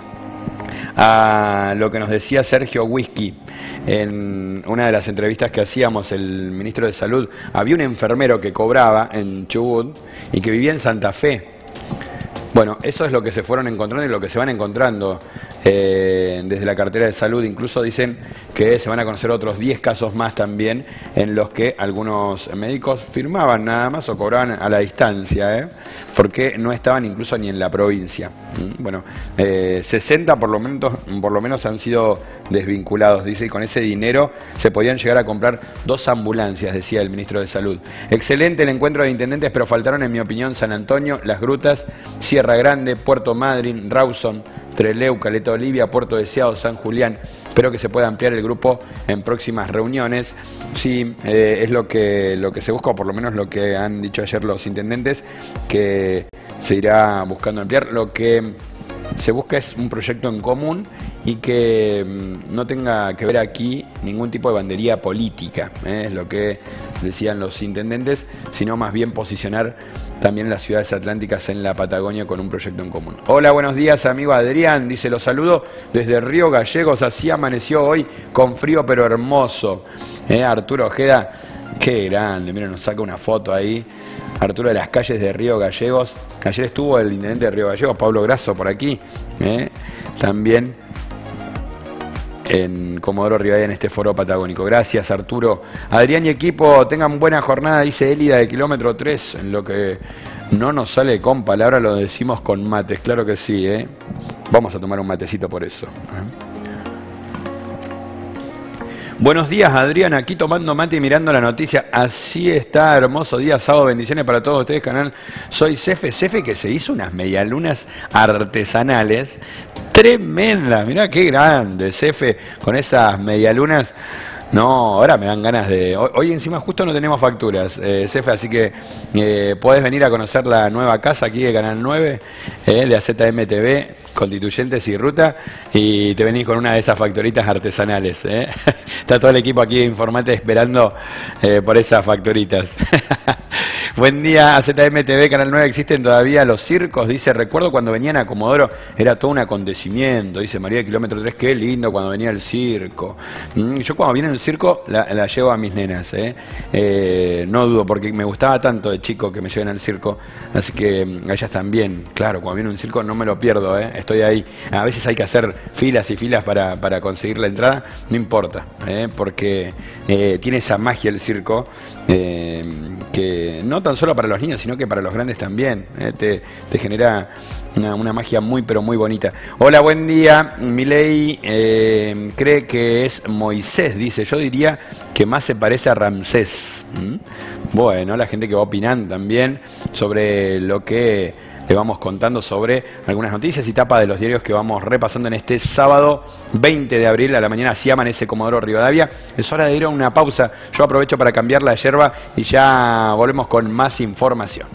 a lo que nos decía Sergio Whisky en una de las entrevistas que hacíamos, el ministro de Salud. Había un enfermero que cobraba en Chubut y que vivía en Santa Fe. Bueno, eso es lo que se fueron encontrando y lo que se van encontrando eh, desde la cartera de salud. Incluso dicen que se van a conocer otros diez casos más también, en los que algunos médicos firmaban nada más o cobraban a la distancia, ¿eh? porque no estaban incluso ni en la provincia. Bueno, eh, sesenta por lo menos, por lo menos han sido desvinculados, dice, y con ese dinero se podían llegar a comprar dos ambulancias, decía el ministro de Salud. Excelente el encuentro de intendentes, pero faltaron, en mi opinión, San Antonio, Las Grutas, Sierra Grande, Puerto Madryn, Rawson, Trelew, Caleta Olivia, Puerto Deseado, San Julián. Espero que se pueda ampliar el grupo en próximas reuniones. Sí, eh, es lo que, lo que se busca, o por lo menos lo que han dicho ayer los intendentes, que se irá buscando ampliar. Lo que se busca es un proyecto en común y que mmm, no tenga que ver aquí ningún tipo de bandería política, ¿eh? es lo que decían los intendentes, sino más bien posicionar también las ciudades atlánticas en la Patagonia con un proyecto en común. Hola, buenos días, amigo Adrián, dice, los saludo desde Río Gallegos, así amaneció hoy, con frío pero hermoso. ¿Eh? Arturo Ojeda, qué grande, miren, nos saca una foto ahí. Arturo de las calles de Río Gallegos. Ayer estuvo el intendente de Río Gallegos, Pablo Grasso, por aquí. ¿eh? También en Comodoro Rivadavia, en este foro patagónico. Gracias, Arturo. Adrián y equipo, tengan buena jornada, dice Elida de kilómetro tres. En lo que no nos sale con palabras lo decimos con mates. Claro que sí, ¿eh? Vamos a tomar un matecito por eso. ¿eh? Buenos días, Adrián, aquí tomando mate y mirando la noticia. Así está, hermoso día, sábado, bendiciones para todos ustedes, canal. Soy Cefe, Cefe que se hizo unas medialunas artesanales tremendas. Mirá qué grande, Cefe, con esas medialunas No, ahora me dan ganas de... Hoy, hoy encima justo no tenemos facturas, eh, Cefe, así que eh, podés venir a conocer la nueva casa aquí de Canal nueve, eh, de A Z M T V, Constituyentes y Ruta, y te venís con una de esas factoritas artesanales. Eh. Está todo el equipo aquí de Informate esperando eh, por esas factoritas. Buen día, A Z M T V, Canal nueve, ¿existen todavía los circos? Dice, recuerdo cuando venían a Comodoro, era todo un acontecimiento, dice María de Kilómetro tres, qué lindo cuando venía el circo. Mm, yo cuando viene el circo la, la llevo a mis nenas, ¿eh? Eh, no dudo, porque me gustaba tanto de chico que me lleven al circo, así que mm, ellas también, claro, cuando viene un circo no me lo pierdo, ¿eh? Estoy ahí. A veces hay que hacer filas y filas para, para conseguir la entrada, no importa, ¿eh? Porque eh, tiene esa magia el circo, eh, que no tan solo para los niños, sino que para los grandes también, ¿eh? te, te genera una, una magia muy pero muy bonita. Hola, buen día. Milei eh, cree que es Moisés, dice, yo diría que más se parece a Ramsés. ¿Mm? Bueno, la gente que va opinando también sobre lo que le vamos contando sobre algunas noticias y tapas de los diarios que vamos repasando en este sábado veinte de abril a la mañana. Así amanece Comodoro Rivadavia. Es hora de ir a una pausa. Yo aprovecho para cambiar la yerba y ya volvemos con más información.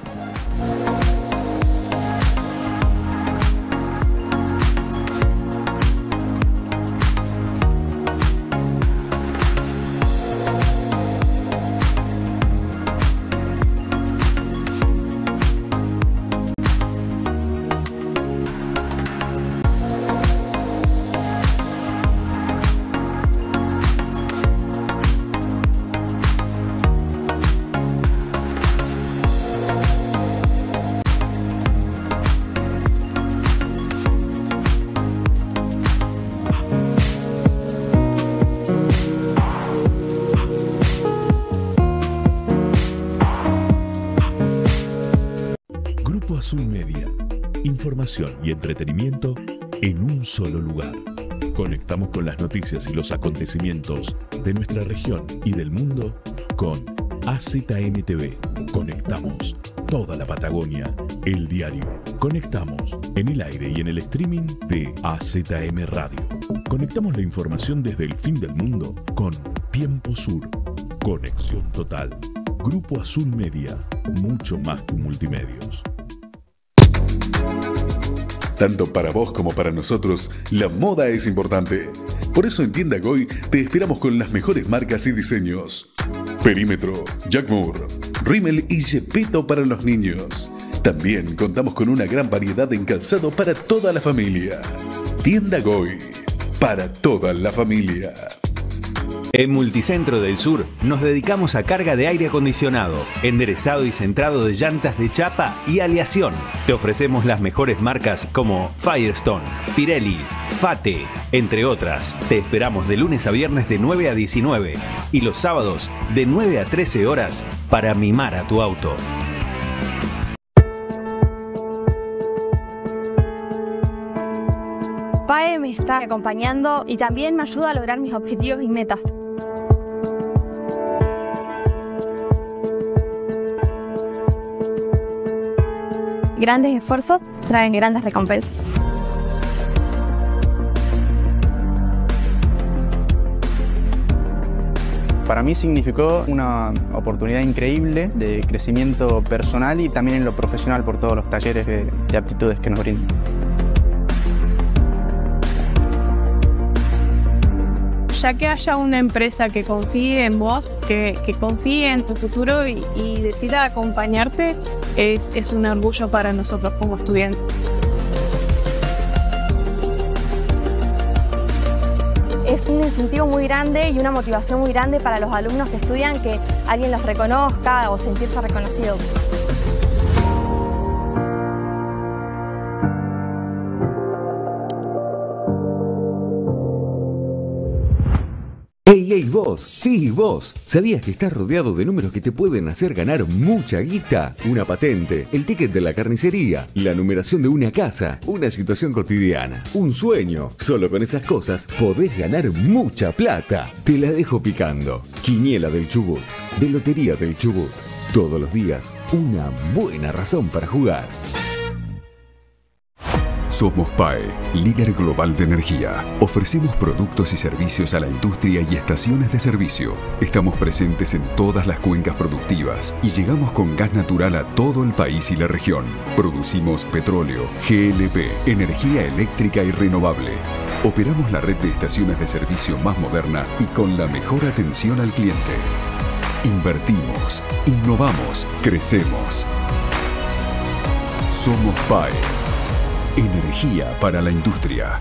Azul Media. Información y entretenimiento en un solo lugar. Conectamos con las noticias y los acontecimientos de nuestra región y del mundo con A Z M T V. Conectamos toda la Patagonia, el diario. Conectamos en el aire y en el streaming de A Z M Radio. Conectamos la información desde el fin del mundo con Tiempo Sur. Conexión total. Grupo Azul Media. Mucho más que multimedios. Tanto para vos como para nosotros, la moda es importante. Por eso en Tienda Goy te esperamos con las mejores marcas y diseños. Perímetro, Jack Moore, Rimmel y Gepetto para los niños. También contamos con una gran variedad en calzado para toda la familia. Tienda Goy, para toda la familia. En Multicentro del Sur nos dedicamos a carga de aire acondicionado, enderezado y centrado de llantas de chapa y aleación. Te ofrecemos las mejores marcas como Firestone, Pirelli, Fate, entre otras. Te esperamos de lunes a viernes de nueve a diecinueve y los sábados de nueve a trece horas para mimar a tu auto. P A E me está acompañando y también me ayuda a lograr mis objetivos y metas. Grandes esfuerzos traen grandes recompensas. Para mí significó una oportunidad increíble de crecimiento personal y también en lo profesional por todos los talleres de, de aptitudes que nos brindan. Ya que haya una empresa que confíe en vos, que, que confíe en tu futuro y, y decida acompañarte, es, es un orgullo para nosotros como estudiantes. Es un incentivo muy grande y una motivación muy grande para los alumnos que estudian que alguien los reconozca o sentirse reconocido. ¡Ey, ey, vos! Sí, vos. ¿Sabías que estás rodeado de números que te pueden hacer ganar mucha guita? Una patente, el ticket de la carnicería, la numeración de una casa, una situación cotidiana, un sueño. Solo con esas cosas podés ganar mucha plata. Te la dejo picando. Quiniela del Chubut, de Lotería del Chubut. Todos los días, una buena razón para jugar. Somos P A E, líder global de energía. Ofrecemos productos y servicios a la industria y estaciones de servicio. Estamos presentes en todas las cuencas productivas y llegamos con gas natural a todo el país y la región. Producimos petróleo, G L P, energía eléctrica y renovable. Operamos la red de estaciones de servicio más moderna y con la mejor atención al cliente. Invertimos, innovamos, crecemos. Somos P A E. Energía para la industria.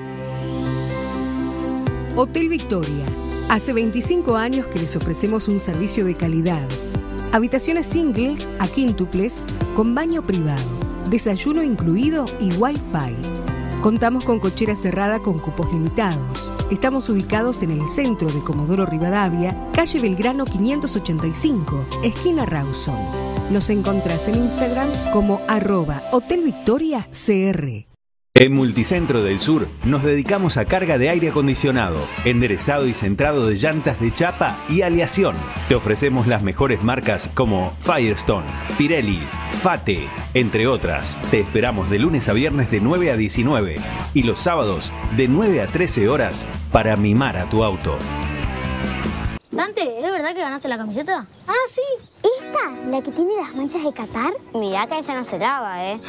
Hotel Victoria. Hace veinticinco años que les ofrecemos un servicio de calidad. Habitaciones singles a quíntuples con baño privado, desayuno incluido y Wi-Fi. Contamos con cochera cerrada con cupos limitados. Estamos ubicados en el centro de Comodoro Rivadavia, calle Belgrano quinientos ochenta y cinco, esquina Rawson. Nos encontrás en Instagram como arroba Hotel Victoria C R. En Multicentro del Sur nos dedicamos a carga de aire acondicionado, enderezado y centrado de llantas de chapa y aleación. Te ofrecemos las mejores marcas como Firestone, Pirelli, Fate, entre otras. Te esperamos de lunes a viernes de nueve a diecinueve y los sábados de nueve a trece horas para mimar a tu auto. Dante, ¿es verdad que ganaste la camiseta? Ah, sí. ¿Esta? ¿La que tiene las manchas de Qatar? Mirá que esa no se lava, ¿eh?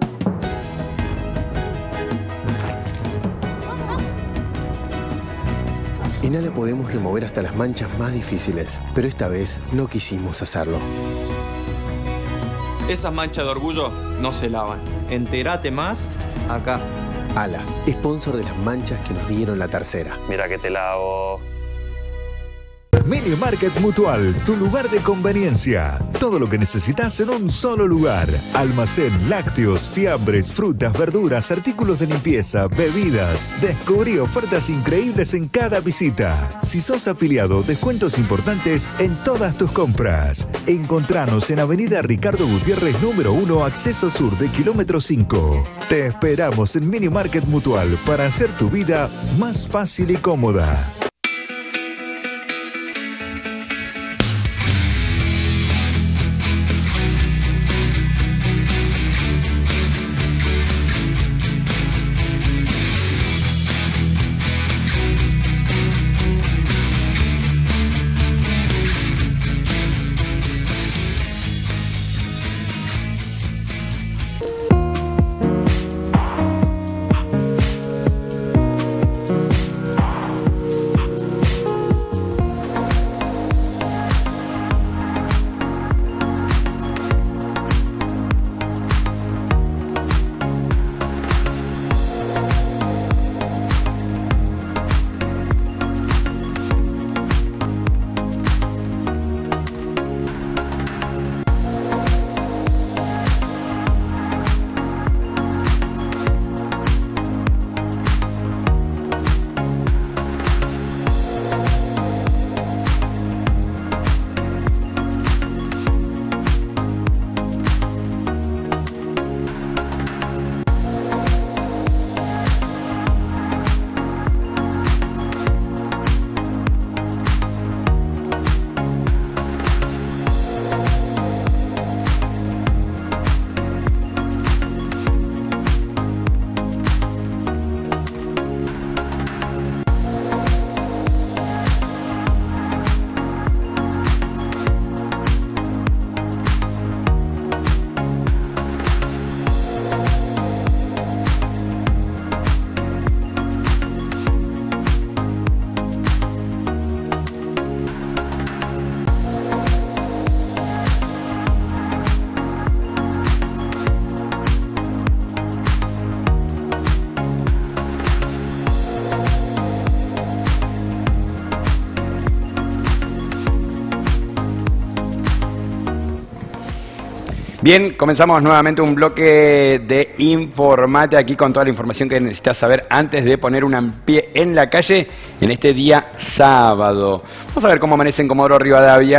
En ALA podemos remover hasta las manchas más difíciles, pero esta vez no quisimos hacerlo. Esas manchas de orgullo no se lavan. Entérate más acá. ALA, sponsor de las manchas que nos dieron la tercera. Mira que te lavo. Mini Market Mutual, tu lugar de conveniencia. Todo lo que necesitas en un solo lugar. Almacén, lácteos, fiambres, frutas, verduras, artículos de limpieza, bebidas. Descubrí ofertas increíbles en cada visita. Si sos afiliado, descuentos importantes en todas tus compras. Encontranos en Avenida Ricardo Gutiérrez número uno, acceso sur de kilómetro cinco. Te esperamos en Mini Market Mutual para hacer tu vida más fácil y cómoda. Bien, comenzamos nuevamente un bloque de Informate aquí con toda la información que necesitas saber antes de poner un pie en la calle en este día sábado. Vamos a ver cómo amanece en Comodoro Rivadavia.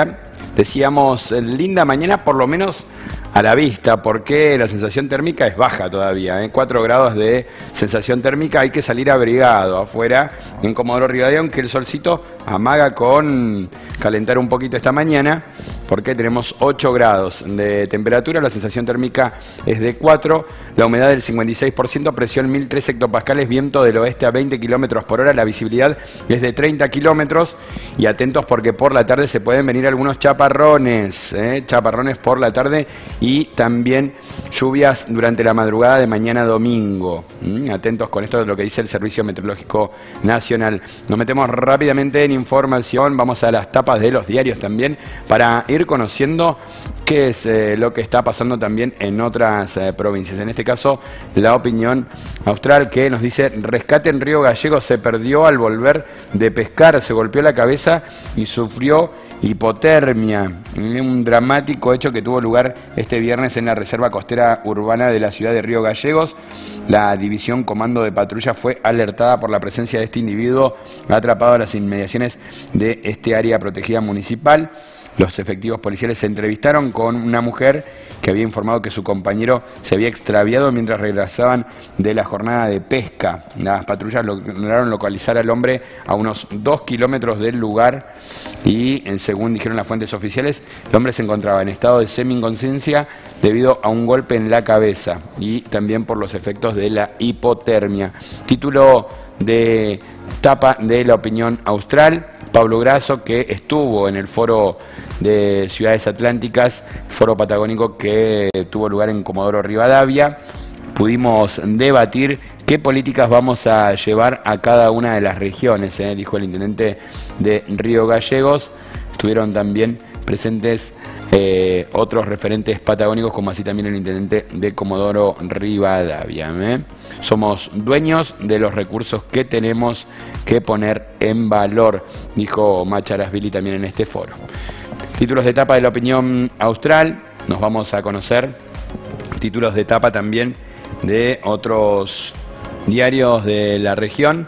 Decíamos, linda mañana por lo menos a la vista, porque la sensación térmica es baja todavía, ¿eh? cuatro grados de sensación térmica, hay que salir abrigado afuera en Comodoro Rivadavia, aunque el solcito amaga con calentar un poquito esta mañana, porque tenemos ocho grados de temperatura, la sensación térmica es de cuatro, la humedad del cincuenta y seis por ciento, presión mil tres hectopascales, viento del oeste a veinte kilómetros por hora, la visibilidad es de treinta kilómetros, y atentos porque por la tarde se pueden venir algunos chaparrones, ¿eh? chaparrones por la tarde, y también lluvias durante la madrugada de mañana domingo. ¿Mm? Atentos con esto de lo que dice el Servicio Meteorológico Nacional. Nos metemos rápidamente en información, vamos a las tapas de los diarios también, para ir conociendo qué es eh, lo que está pasando también en otras eh, provincias. En este caso, La Opinión Austral, que nos dice: rescate en Río Gallegos, se perdió al volver de pescar, se golpeó la cabeza y sufrió hipotermia. Un dramático hecho que tuvo lugar este viernes en la Reserva Costera Urbana de la ciudad de Río Gallegos. La División Comando de Patrulla fue alertada por la presencia de este individuo atrapado a las inmediaciones de este área protegida municipal. Los efectivos policiales se entrevistaron con una mujer que había informado que su compañero se había extraviado mientras regresaban de la jornada de pesca. Las patrullas lograron localizar al hombre a unos dos kilómetros del lugar y, según dijeron las fuentes oficiales, el hombre se encontraba en estado de semi-inconsciencia debido a un golpe en la cabeza y también por los efectos de la hipotermia. Título de tapa de La Opinión Austral: Pablo Grasso, que estuvo en el foro de Ciudades Atlánticas, foro patagónico que tuvo lugar en Comodoro Rivadavia. Pudimos debatir qué políticas vamos a llevar a cada una de las regiones, eh, dijo el intendente de Río Gallegos. Estuvieron también presentes eh, otros referentes patagónicos, como así también el intendente de Comodoro Rivadavia. ¿eh? Somos dueños de los recursos que tenemos que poner en valor, dijo Macharasvili también en este foro. Títulos de tapa de La Opinión Austral, nos vamos a conocer títulos de tapa también de otros diarios de la región.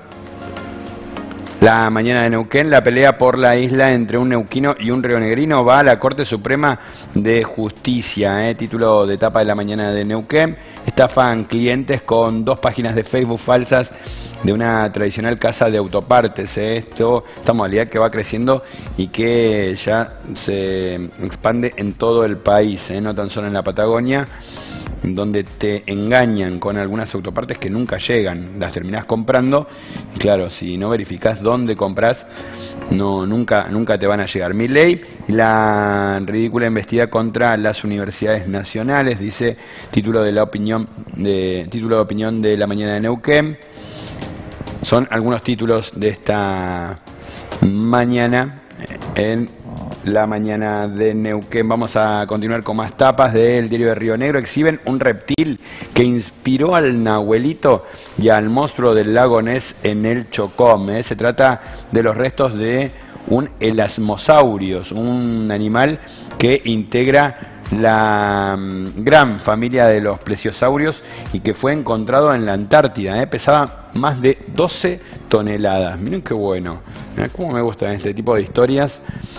La mañana de Neuquén, la pelea por la isla entre un neuquino y un rionegrino va a la Corte Suprema de Justicia. ¿eh? Título de tapa de La mañana de Neuquén: estafan clientes con dos páginas de Facebook falsas de una tradicional casa de autopartes. ¿eh? Esto, esta modalidad que va creciendo y que ya se expande en todo el país, ¿eh? no tan solo en la Patagonia, donde te engañan con algunas autopartes que nunca llegan, las terminás comprando, y claro, si no verificás dónde compras, no, nunca, nunca te van a llegar. Milei y la ridícula embestida contra las universidades nacionales, dice título de la opinión de título de opinión de La mañana de Neuquén. Son algunos títulos de esta mañana en La mañana de Neuquén. Vamos a continuar con más tapas del diario de Río Negro. Exhiben un reptil que inspiró al Nahuelito y al monstruo del lago Ness en el Chocóm. ¿eh? Se trata de los restos de un elasmosaurios, un animal que integra la gran familia de los plesiosaurios y que fue encontrado en la Antártida. ¿eh? Pesaba más de doce toneladas. Miren qué bueno. Miren cómo me gustan este tipo de historias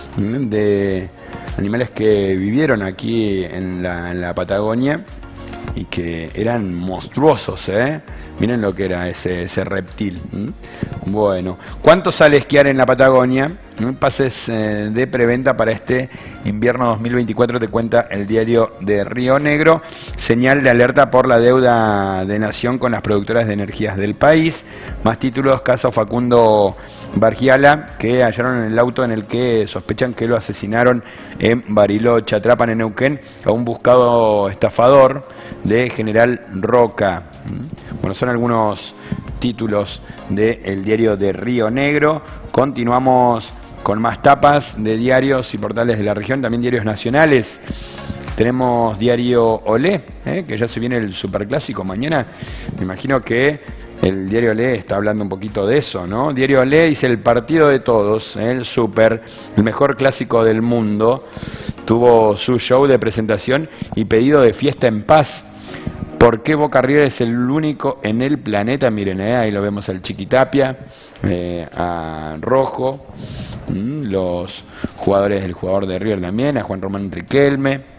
de animales que vivieron aquí en la, en la Patagonia y que eran monstruosos. ¿eh? Miren lo que era ese, ese reptil. ¿Mm? Bueno, ¿cuánto sale esquiar en la Patagonia? Pases eh, de preventa para este invierno dos mil veinticuatro, te cuenta el diario de Río Negro. Señal de alerta por la deuda de nación con las productoras de energías del país. Más títulos: caso Facundo Bargiala, que hallaron en el auto en el que sospechan que lo asesinaron en Bariloche. Atrapan en Neuquén a un buscado estafador de General Roca. Bueno, son algunos títulos del diario de Río Negro. Continuamos con más tapas de diarios y portales de la región, también diarios nacionales. Tenemos diario Olé, ¿eh? que ya se viene el superclásico mañana. Me imagino que el diario Olé está hablando un poquito de eso, ¿no? Diario Olé dice: el partido de todos, ¿eh? el super, el mejor clásico del mundo, tuvo su show de presentación y pedido de fiesta en paz ¿Por qué Boca River es el único en el planeta? Miren, eh, ahí lo vemos al Chiquitapia, eh, a Rojo, mmm, los jugadores del jugador de River también, a Juan Román Riquelme.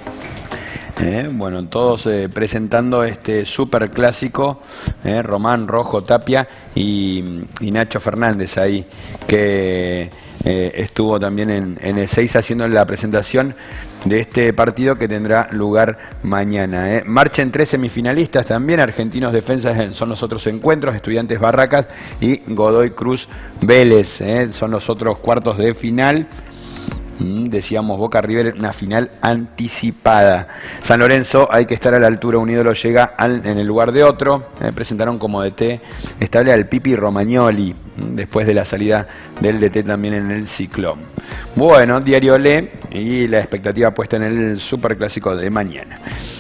Eh, bueno, todos eh, presentando este super clásico, eh, Román, Rojo, Tapia y, y Nacho Fernández ahí, que eh, estuvo también en, en Ezeiza haciendo la presentación de este partido que tendrá lugar mañana. Eh. Marchen tres semifinalistas también, Argentinos Defensas son los otros encuentros, Estudiantes Barracas y Godoy Cruz Vélez, eh, son los otros cuartos de final. Decíamos Boca River, una final anticipada. San Lorenzo, hay que estar a la altura, un ídolo llega al, en el lugar de otro. Eh, presentaron como D T estable al Pipi Romagnoli, después de la salida del D T también en el Ciclón. Bueno, Diario Le y la expectativa puesta en el Superclásico de mañana.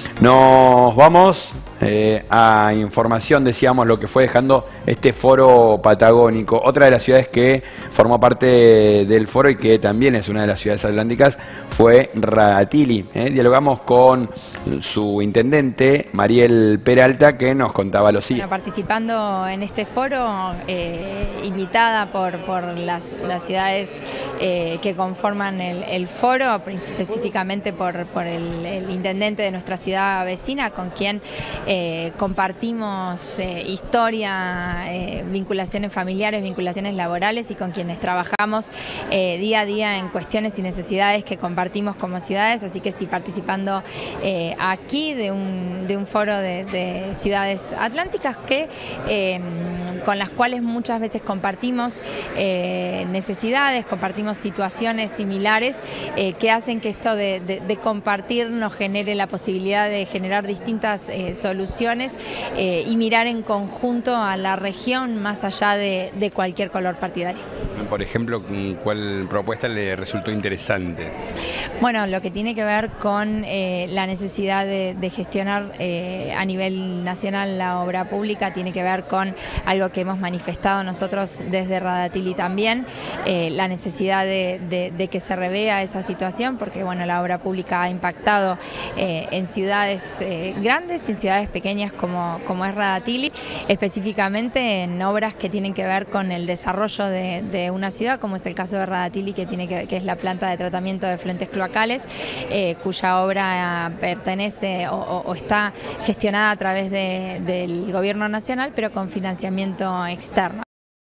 Nos vamos eh, a información, decíamos, lo que fue dejando este foro patagónico. Otra de las ciudades que formó parte del foro y que también es una de las ciudades atlánticas fue Radatili. Eh. Dialogamos con su intendente, Mariel Peralta, que nos contaba lo siguiente. Bueno, participando en este foro, eh, invitada por, por las, las ciudades eh, que conforman el, el foro, específicamente por, por el, el intendente de nuestra ciudad vecina, con quien eh, compartimos eh, historia, eh, vinculaciones familiares, vinculaciones laborales y con quienes trabajamos eh, día a día en cuestiones y necesidades que compartimos como ciudades, así que sí, participando eh, aquí de un, de un foro de, de ciudades atlánticas que eh, con las cuales muchas veces compartimos eh, necesidades, compartimos situaciones similares eh, que hacen que esto de, de, de compartir nos genere la posibilidad de generar distintas eh, soluciones eh, y mirar en conjunto a la región más allá de, de cualquier color partidario. Por ejemplo, ¿cuál propuesta le resultó interesante? Bueno, lo que tiene que ver con eh, la necesidad de, de gestionar eh, a nivel nacional la obra pública, tiene que ver con algo que hemos manifestado nosotros desde Radatili también, eh, la necesidad de, de, de que se revea esa situación, porque bueno, la obra pública ha impactado eh, en ciudades eh, grandes y en ciudades pequeñas como, como es Radatili, específicamente en obras que tienen que ver con el desarrollo de, de una ciudad, como es el caso de Radatili, que, tiene que, que es la planta de tratamiento de efluentes cloacales, eh, cuya obra pertenece o, o, o está gestionada a través de, del gobierno nacional, pero con financiamiento externo.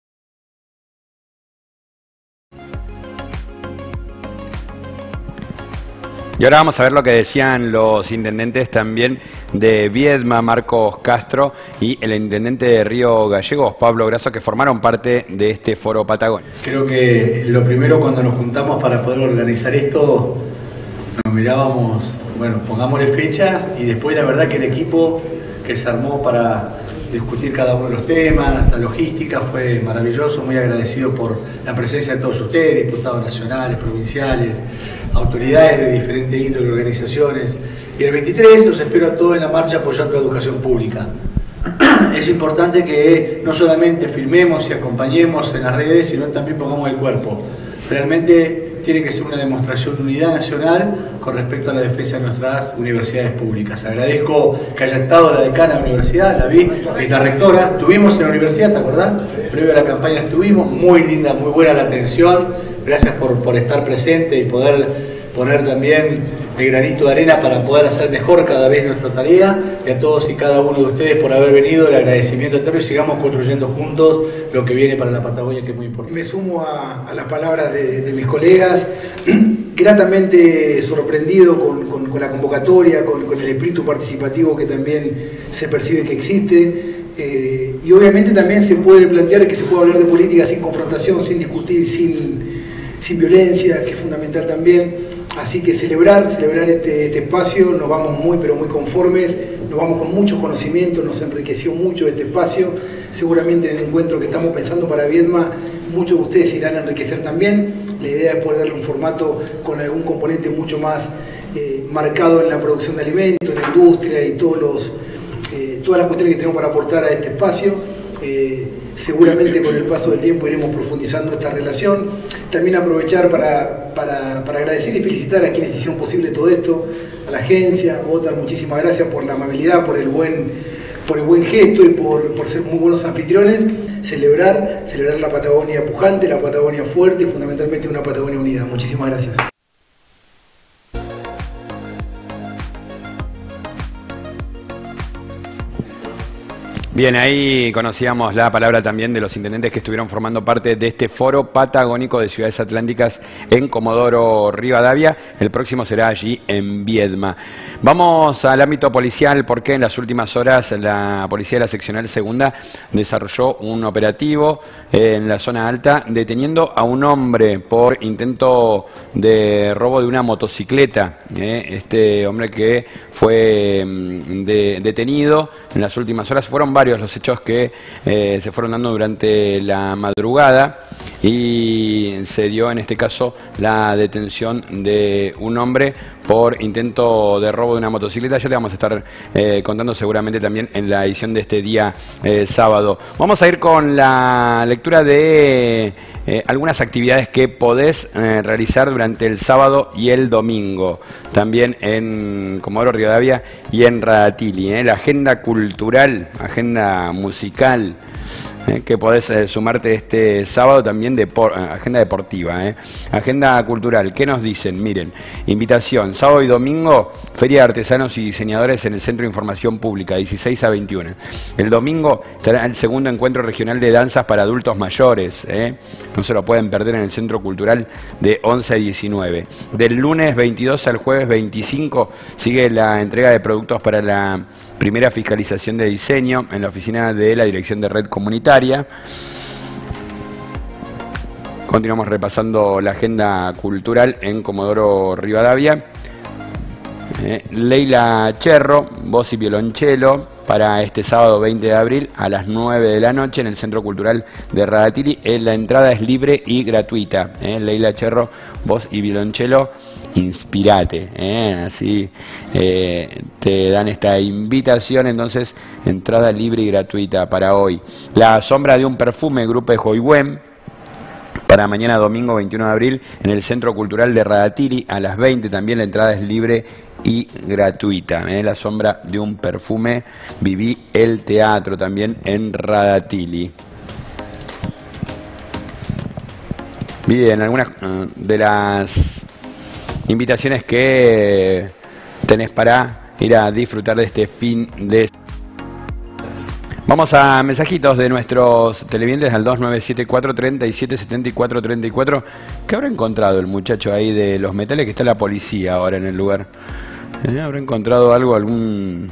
Y ahora vamos a ver lo que decían los intendentes también de Viedma, Marcos Castro, y el intendente de Río Gallegos, Pablo Grasso, que formaron parte de este foro patagónico. Creo que lo primero cuando nos juntamos para poder organizar esto, nos mirábamos, bueno, pongámosle fecha, y después la verdad que el equipo que se armó para discutir cada uno de los temas, la logística, fue maravilloso, muy agradecido por la presencia de todos ustedes, diputados nacionales, provinciales, autoridades de diferentes índoles y organizaciones. Y el veintitrés los espero a todos en la marcha apoyando la educación pública. Es importante que no solamente filmemos y acompañemos en las redes, sino también pongamos el cuerpo. Realmente tiene que ser una demostración de unidad nacional con respecto a la defensa de nuestras universidades públicas. Agradezco que haya estado la decana de la universidad, la vi, la rectora, estuvimos en la universidad, ¿te acordás? Previo a la campaña estuvimos, muy linda, muy buena la atención, gracias por, por estar presente y poder poner también el granito de arena para poder hacer mejor cada vez nuestra tarea, y a todos y cada uno de ustedes por haber venido, el agradecimiento eterno, y sigamos construyendo juntos lo que viene para la Patagonia, que es muy importante. Me sumo a, a las palabras de, de mis colegas, gratamente sorprendido con, con, con la convocatoria, con, con el espíritu participativo que también se percibe que existe, eh, y obviamente también se puede plantear que se puede hablar de política sin confrontación, sin discutir, sin, sin violencia, que es fundamental también. Así que celebrar, celebrar este, este espacio, nos vamos muy pero muy conformes, nos vamos con muchos conocimientos, nos enriqueció mucho este espacio. Seguramente en el encuentro que estamos pensando para Viedma, muchos de ustedes se irán a enriquecer también. La idea es poder darle un formato con algún componente mucho más eh, marcado en la producción de alimentos, en la industria y todos los, eh, todas las cuestiones que tenemos para aportar a este espacio. Eh, seguramente con el paso del tiempo iremos profundizando esta relación. También aprovechar para, para, para agradecer y felicitar a quienes hicieron posible todo esto, a la agencia, Botar, muchísimas gracias por la amabilidad, por el buen, por el buen gesto y por, por ser muy buenos anfitriones. Celebrar, celebrar la Patagonia pujante, la Patagonia fuerte y fundamentalmente una Patagonia unida. Muchísimas gracias. Bien, ahí conocíamos la palabra también de los intendentes que estuvieron formando parte de este foro patagónico de ciudades atlánticas en Comodoro Rivadavia. El próximo será allí en Viedma. Vamos al ámbito policial porque en las últimas horas la policía de la seccional segunda desarrolló un operativo en la zona alta deteniendo a un hombre por intento de robo de una motocicleta. ¿eh? Este hombre que fue de, detenido en las últimas horas, fueron varios los hechos que eh, se fueron dando durante la madrugada y se dio en este caso la detención de un hombre por intento de robo de una motocicleta. Ya le vamos a estar eh, contando seguramente también en la edición de este día eh, sábado. Vamos a ir con la lectura de eh, algunas actividades que podés eh, realizar durante el sábado y el domingo, también en Comodoro Rivadavia y en Radatili. Eh, la agenda cultural, agenda musical, Eh, que podés eh, sumarte este sábado también de por, eh, agenda deportiva, eh. Agenda cultural. ¿Qué nos dicen? Miren, invitación, sábado y domingo, Feria de Artesanos y Diseñadores en el Centro de Información Pública, dieciséis a veintiuno. El domingo será el segundo encuentro regional de danzas para adultos mayores, eh. No se lo pueden perder en el Centro Cultural de once a diecinueve. Del lunes veintidós al jueves veinticinco sigue la entrega de productos para la primera fiscalización de diseño en la oficina de la Dirección de Red Comunitaria. Continuamos repasando la agenda cultural en Comodoro Rivadavia. Eh, Leila Cherro, voz y violonchelo, para este sábado veinte de abril a las nueve de la noche en el Centro Cultural de Radatili. Eh, la entrada es libre y gratuita. Eh, Leila Cherro, voz y violonchelo, inspirate, eh, así eh, te dan esta invitación. Entonces, entrada libre y gratuita para hoy. La sombra de un perfume, grupo de Joyhuem, para mañana domingo veintiuno de abril en el Centro Cultural de Radatili a las veinte. También la entrada es libre y gratuita. Eh, la sombra de un perfume, viví el teatro también en Radatili. Bien, algunas uh, de las invitaciones que tenés para ir a disfrutar de este fin de... Vamos a mensajitos de nuestros televidentes al dos nueve siete cuatro, tres siete siete cuatro, tres cuatro. ¿Qué habrá encontrado el muchacho ahí de los metales? Que está la policía ahora en el lugar. ¿Eh? ¿Habrá encontrado algo, algún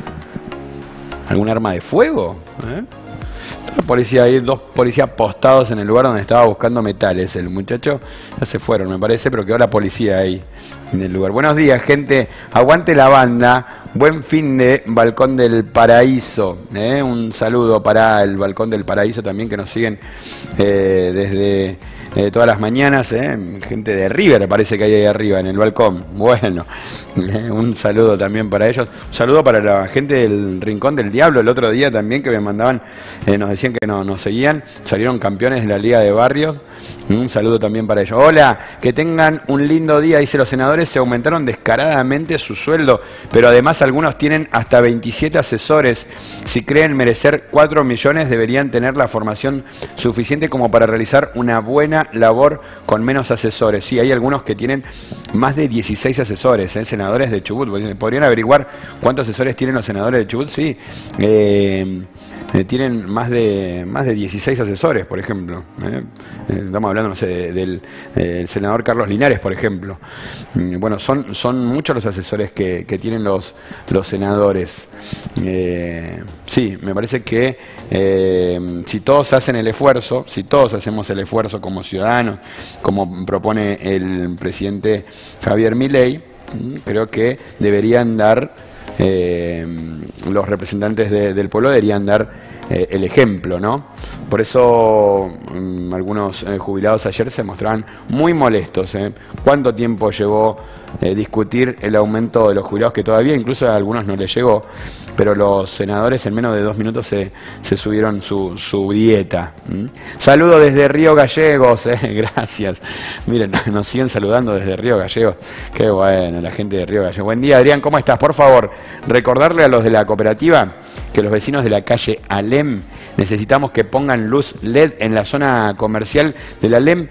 algún arma de fuego? ¿Eh? La policía, hay dos policías postados en el lugar donde estaba buscando metales. El muchacho ya se fueron, me parece, pero quedó la policía ahí en el lugar. Buenos días, gente. Aguante la banda. Buen fin de Balcón del Paraíso. ¿eh? Un saludo para el Balcón del Paraíso también, que nos siguen eh, desde eh, todas las mañanas. ¿eh? Gente de River parece que hay ahí arriba en el balcón. Bueno, ¿eh? un saludo también para ellos. Un saludo para la gente del Rincón del Diablo el otro día también, que me mandaban, eh, nos decían que no, nos seguían. Salieron campeones de la Liga de Barrios. Un saludo también para ellos. Hola, que tengan un lindo día. Dice, los senadores se aumentaron descaradamente su sueldo, pero además algunos tienen hasta veintisiete asesores. Si creen merecer cuatro millones, deberían tener la formación suficiente como para realizar una buena labor con menos asesores. Sí, hay algunos que tienen más de dieciséis asesores, ¿eh? Senadores de Chubut. ¿Podrían averiguar cuántos asesores tienen los senadores de Chubut? Sí, eh, eh, tienen más de más de dieciséis asesores, por ejemplo. ¿eh? Estamos hablando, no sé, del, del senador Carlos Linares, por ejemplo. Bueno, son, son muchos los asesores que, que tienen los, los senadores. Eh, sí, me parece que eh, si todos hacen el esfuerzo, si todos hacemos el esfuerzo como ciudadanos, como propone el presidente Javier Milei, creo que deberían dar, eh, los representantes de, del pueblo deberían dar Eh, el ejemplo, ¿no? Por eso mmm, algunos eh, jubilados ayer se mostraban muy molestos. ¿eh? ¿Cuánto tiempo llevó eh, discutir el aumento de los jubilados, que todavía incluso a algunos no les llegó, pero los senadores en menos de dos minutos se, se subieron su, su dieta. ¿Mm? Saludo desde Río Gallegos, eh, gracias. Miren, nos siguen saludando desde Río Gallegos. Qué bueno, la gente de Río Gallegos. Buen día, Adrián, ¿cómo estás? Por favor, recordarle a los de la cooperativa que los vecinos de la calle Alem necesitamos que pongan luz L E D en la zona comercial de la Alem,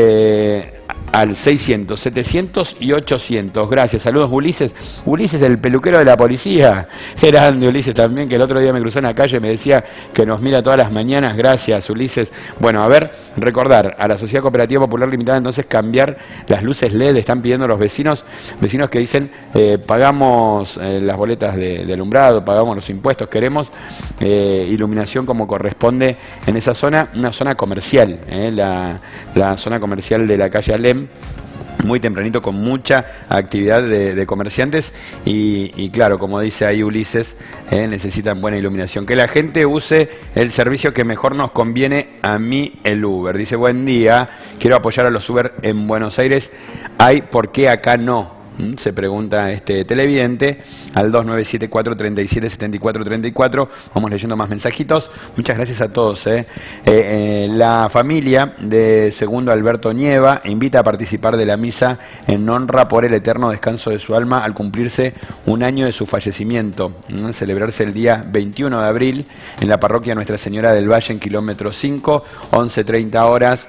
eh, al seiscientos, setecientos y ochocientos. Gracias. Saludos, Ulises. Ulises, el peluquero de la policía. Grande Ulises también, que el otro día me cruzó en la calle y me decía que nos mira todas las mañanas. Gracias, Ulises. Bueno, a ver, recordar a la Sociedad Cooperativa Popular Limitada entonces cambiar las luces L E D. Están pidiendo los vecinos, vecinos que dicen eh, pagamos eh, las boletas de, de alumbrado, pagamos los impuestos, queremos eh, iluminación como corresponde en esa zona, una zona comercial, eh, la, la zona comercial de la calle Alem, muy tempranito, con mucha actividad de, de comerciantes y, y claro, como dice ahí Ulises, eh, necesitan buena iluminación. Que la gente use el servicio que mejor nos conviene, a mí el Uber. Dice, buen día, quiero apoyar a los Uber en Buenos Aires, ¿hay por qué acá no? Se pregunta este televidente al dos nueve siete cuatro, tres siete, siete cuatro tres cuatro. Vamos leyendo más mensajitos. Muchas gracias a todos. ¿eh? Eh, eh, la familia de Segundo Alberto Nieva invita a participar de la misa en honra por el eterno descanso de su alma al cumplirse un año de su fallecimiento. ¿no? Celebrarse el día veintiuno de abril en la parroquia Nuestra Señora del Valle en kilómetro cinco, once treinta horas.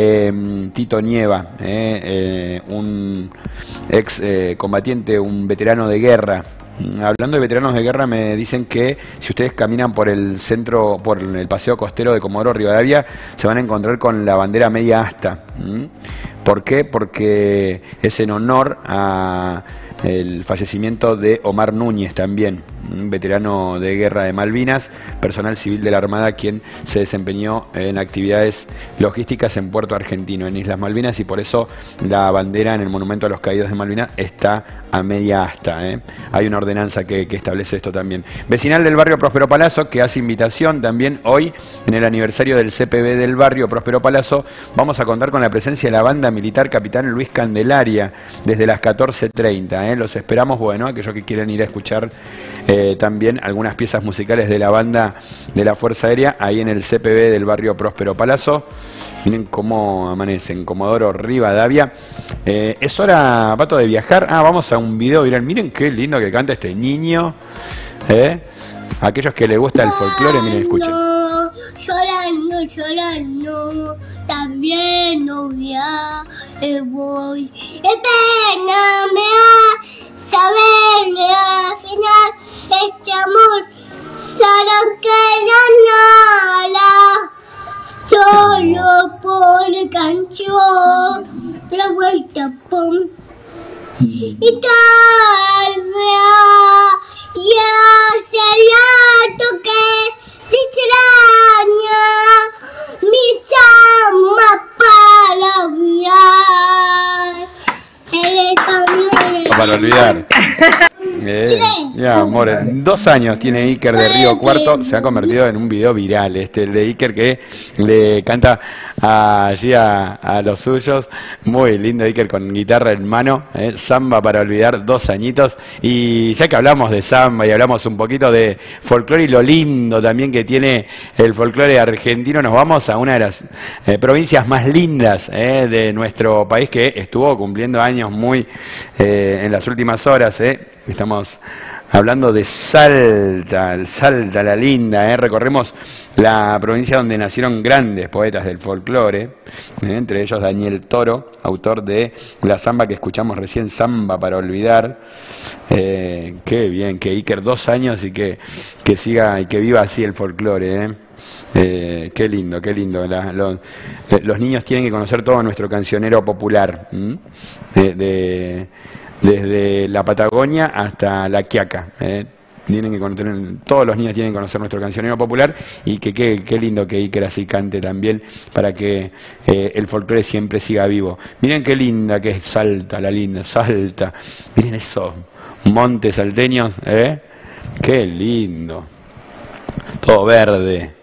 Eh, Tito Nieva, eh, eh, un ex eh, combatiente, un veterano de guerra. Hablando de veteranos de guerra, me dicen que si ustedes caminan por el centro, por el paseo costero de Comodoro Rivadavia, se van a encontrar con la bandera media asta. ¿Por qué? Porque es en honor a el fallecimiento de Omar Núñez, también un veterano de guerra de Malvinas, personal civil de la Armada, quien se desempeñó en actividades logísticas en Puerto Argentino, en Islas Malvinas, y por eso la bandera en el Monumento a los Caídos de Malvinas está a media asta. ¿eh? Hay una ordenanza que, que establece esto también. Vecinal del barrio Próspero Palazzo, que hace invitación también hoy, en el aniversario del C P B del barrio Próspero Palazzo, vamos a contar con la presencia de la banda militar Capitán Luis Candelaria, desde las catorce treinta. ¿eh? Los esperamos, bueno, aquellos que quieren ir a escuchar eh, también algunas piezas musicales de la banda de la Fuerza Aérea, ahí en el C P B del barrio Próspero Palazzo. Miren cómo amanecen, Comodoro Rivadavia. Eh, es hora, Pato, de viajar. Ah, vamos a un video viral. Miren qué lindo que canta este niño. ¿Eh? Aquellos que les gusta el folclore, miren, escuchen. Llorando, llorando, también novia eh, voy. Qué pena me da saberle al final este amor. Solo que nada, solo por canción, la vuelta pum. Y tal vez ya hace rato que te extraña mis almas para olvidar. El camino para olvidar. Eh, ya, amor, dos años tiene Iker de Río Cuarto, se ha convertido en un video viral, este, el de Iker que le canta allí a, a los suyos, muy lindo Iker con guitarra en mano, eh, samba para olvidar, dos añitos, y ya que hablamos de samba y hablamos un poquito de folclore y lo lindo también que tiene el folclore argentino, nos vamos a una de las eh, provincias más lindas eh, de nuestro país, que estuvo cumpliendo años muy eh, en las últimas horas, eh. Estamos hablando de Salta, Salta la linda, ¿eh? Recorremos la provincia donde nacieron grandes poetas del folclore, ¿eh? Entre ellos Daniel Toro, autor de la samba que escuchamos recién, Samba para olvidar. Eh, qué bien, que Iker dos años y que, que siga y que viva así el folclore, ¿eh? Eh, qué lindo, qué lindo. La, lo, eh, los niños tienen que conocer todo nuestro cancionero popular, ¿eh? de, de desde la Patagonia hasta la Quiaca. Eh. Tienen que conocer, todos los niños tienen que conocer nuestro cancionero popular, y que qué lindo que Iker así cante también, para que eh, el folclore siempre siga vivo. Miren qué linda que es Salta, la linda, Salta. Miren esos montes salteños, ¿eh? Qué lindo. Todo verde.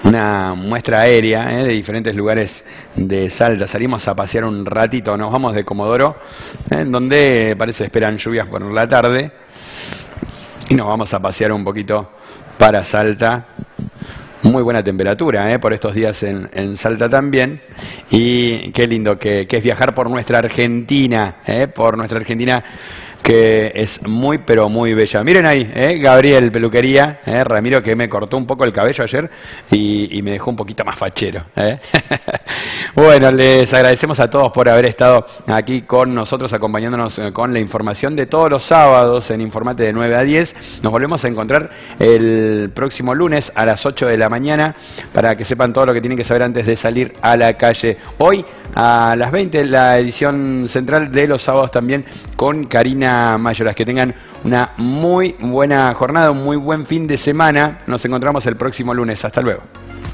una muestra aérea ¿eh? de diferentes lugares de Salta. Salimos a pasear un ratito, nos vamos de Comodoro, ¿eh? en donde parece esperan lluvias por la tarde, y nos vamos a pasear un poquito para Salta. Muy buena temperatura ¿eh? por estos días en, en Salta también, y qué lindo que, que es viajar por nuestra Argentina, ¿eh? por nuestra Argentina, que es muy pero muy bella. Miren ahí, ¿eh? Gabriel Peluquería, ¿eh? Ramiro, que me cortó un poco el cabello ayer y, y me dejó un poquito más fachero. ¿eh? Bueno, les agradecemos a todos por haber estado aquí con nosotros, acompañándonos con la información de todos los sábados en Informate de nueve a diez. Nos volvemos a encontrar el próximo lunes a las ocho de la mañana para que sepan todo lo que tienen que saber antes de salir a la calle. Hoy a las veinte la edición central de los sábados también con Karina Mayoras. Que tengan una muy buena jornada, un muy buen fin de semana. Nos encontramos el próximo lunes. Hasta luego.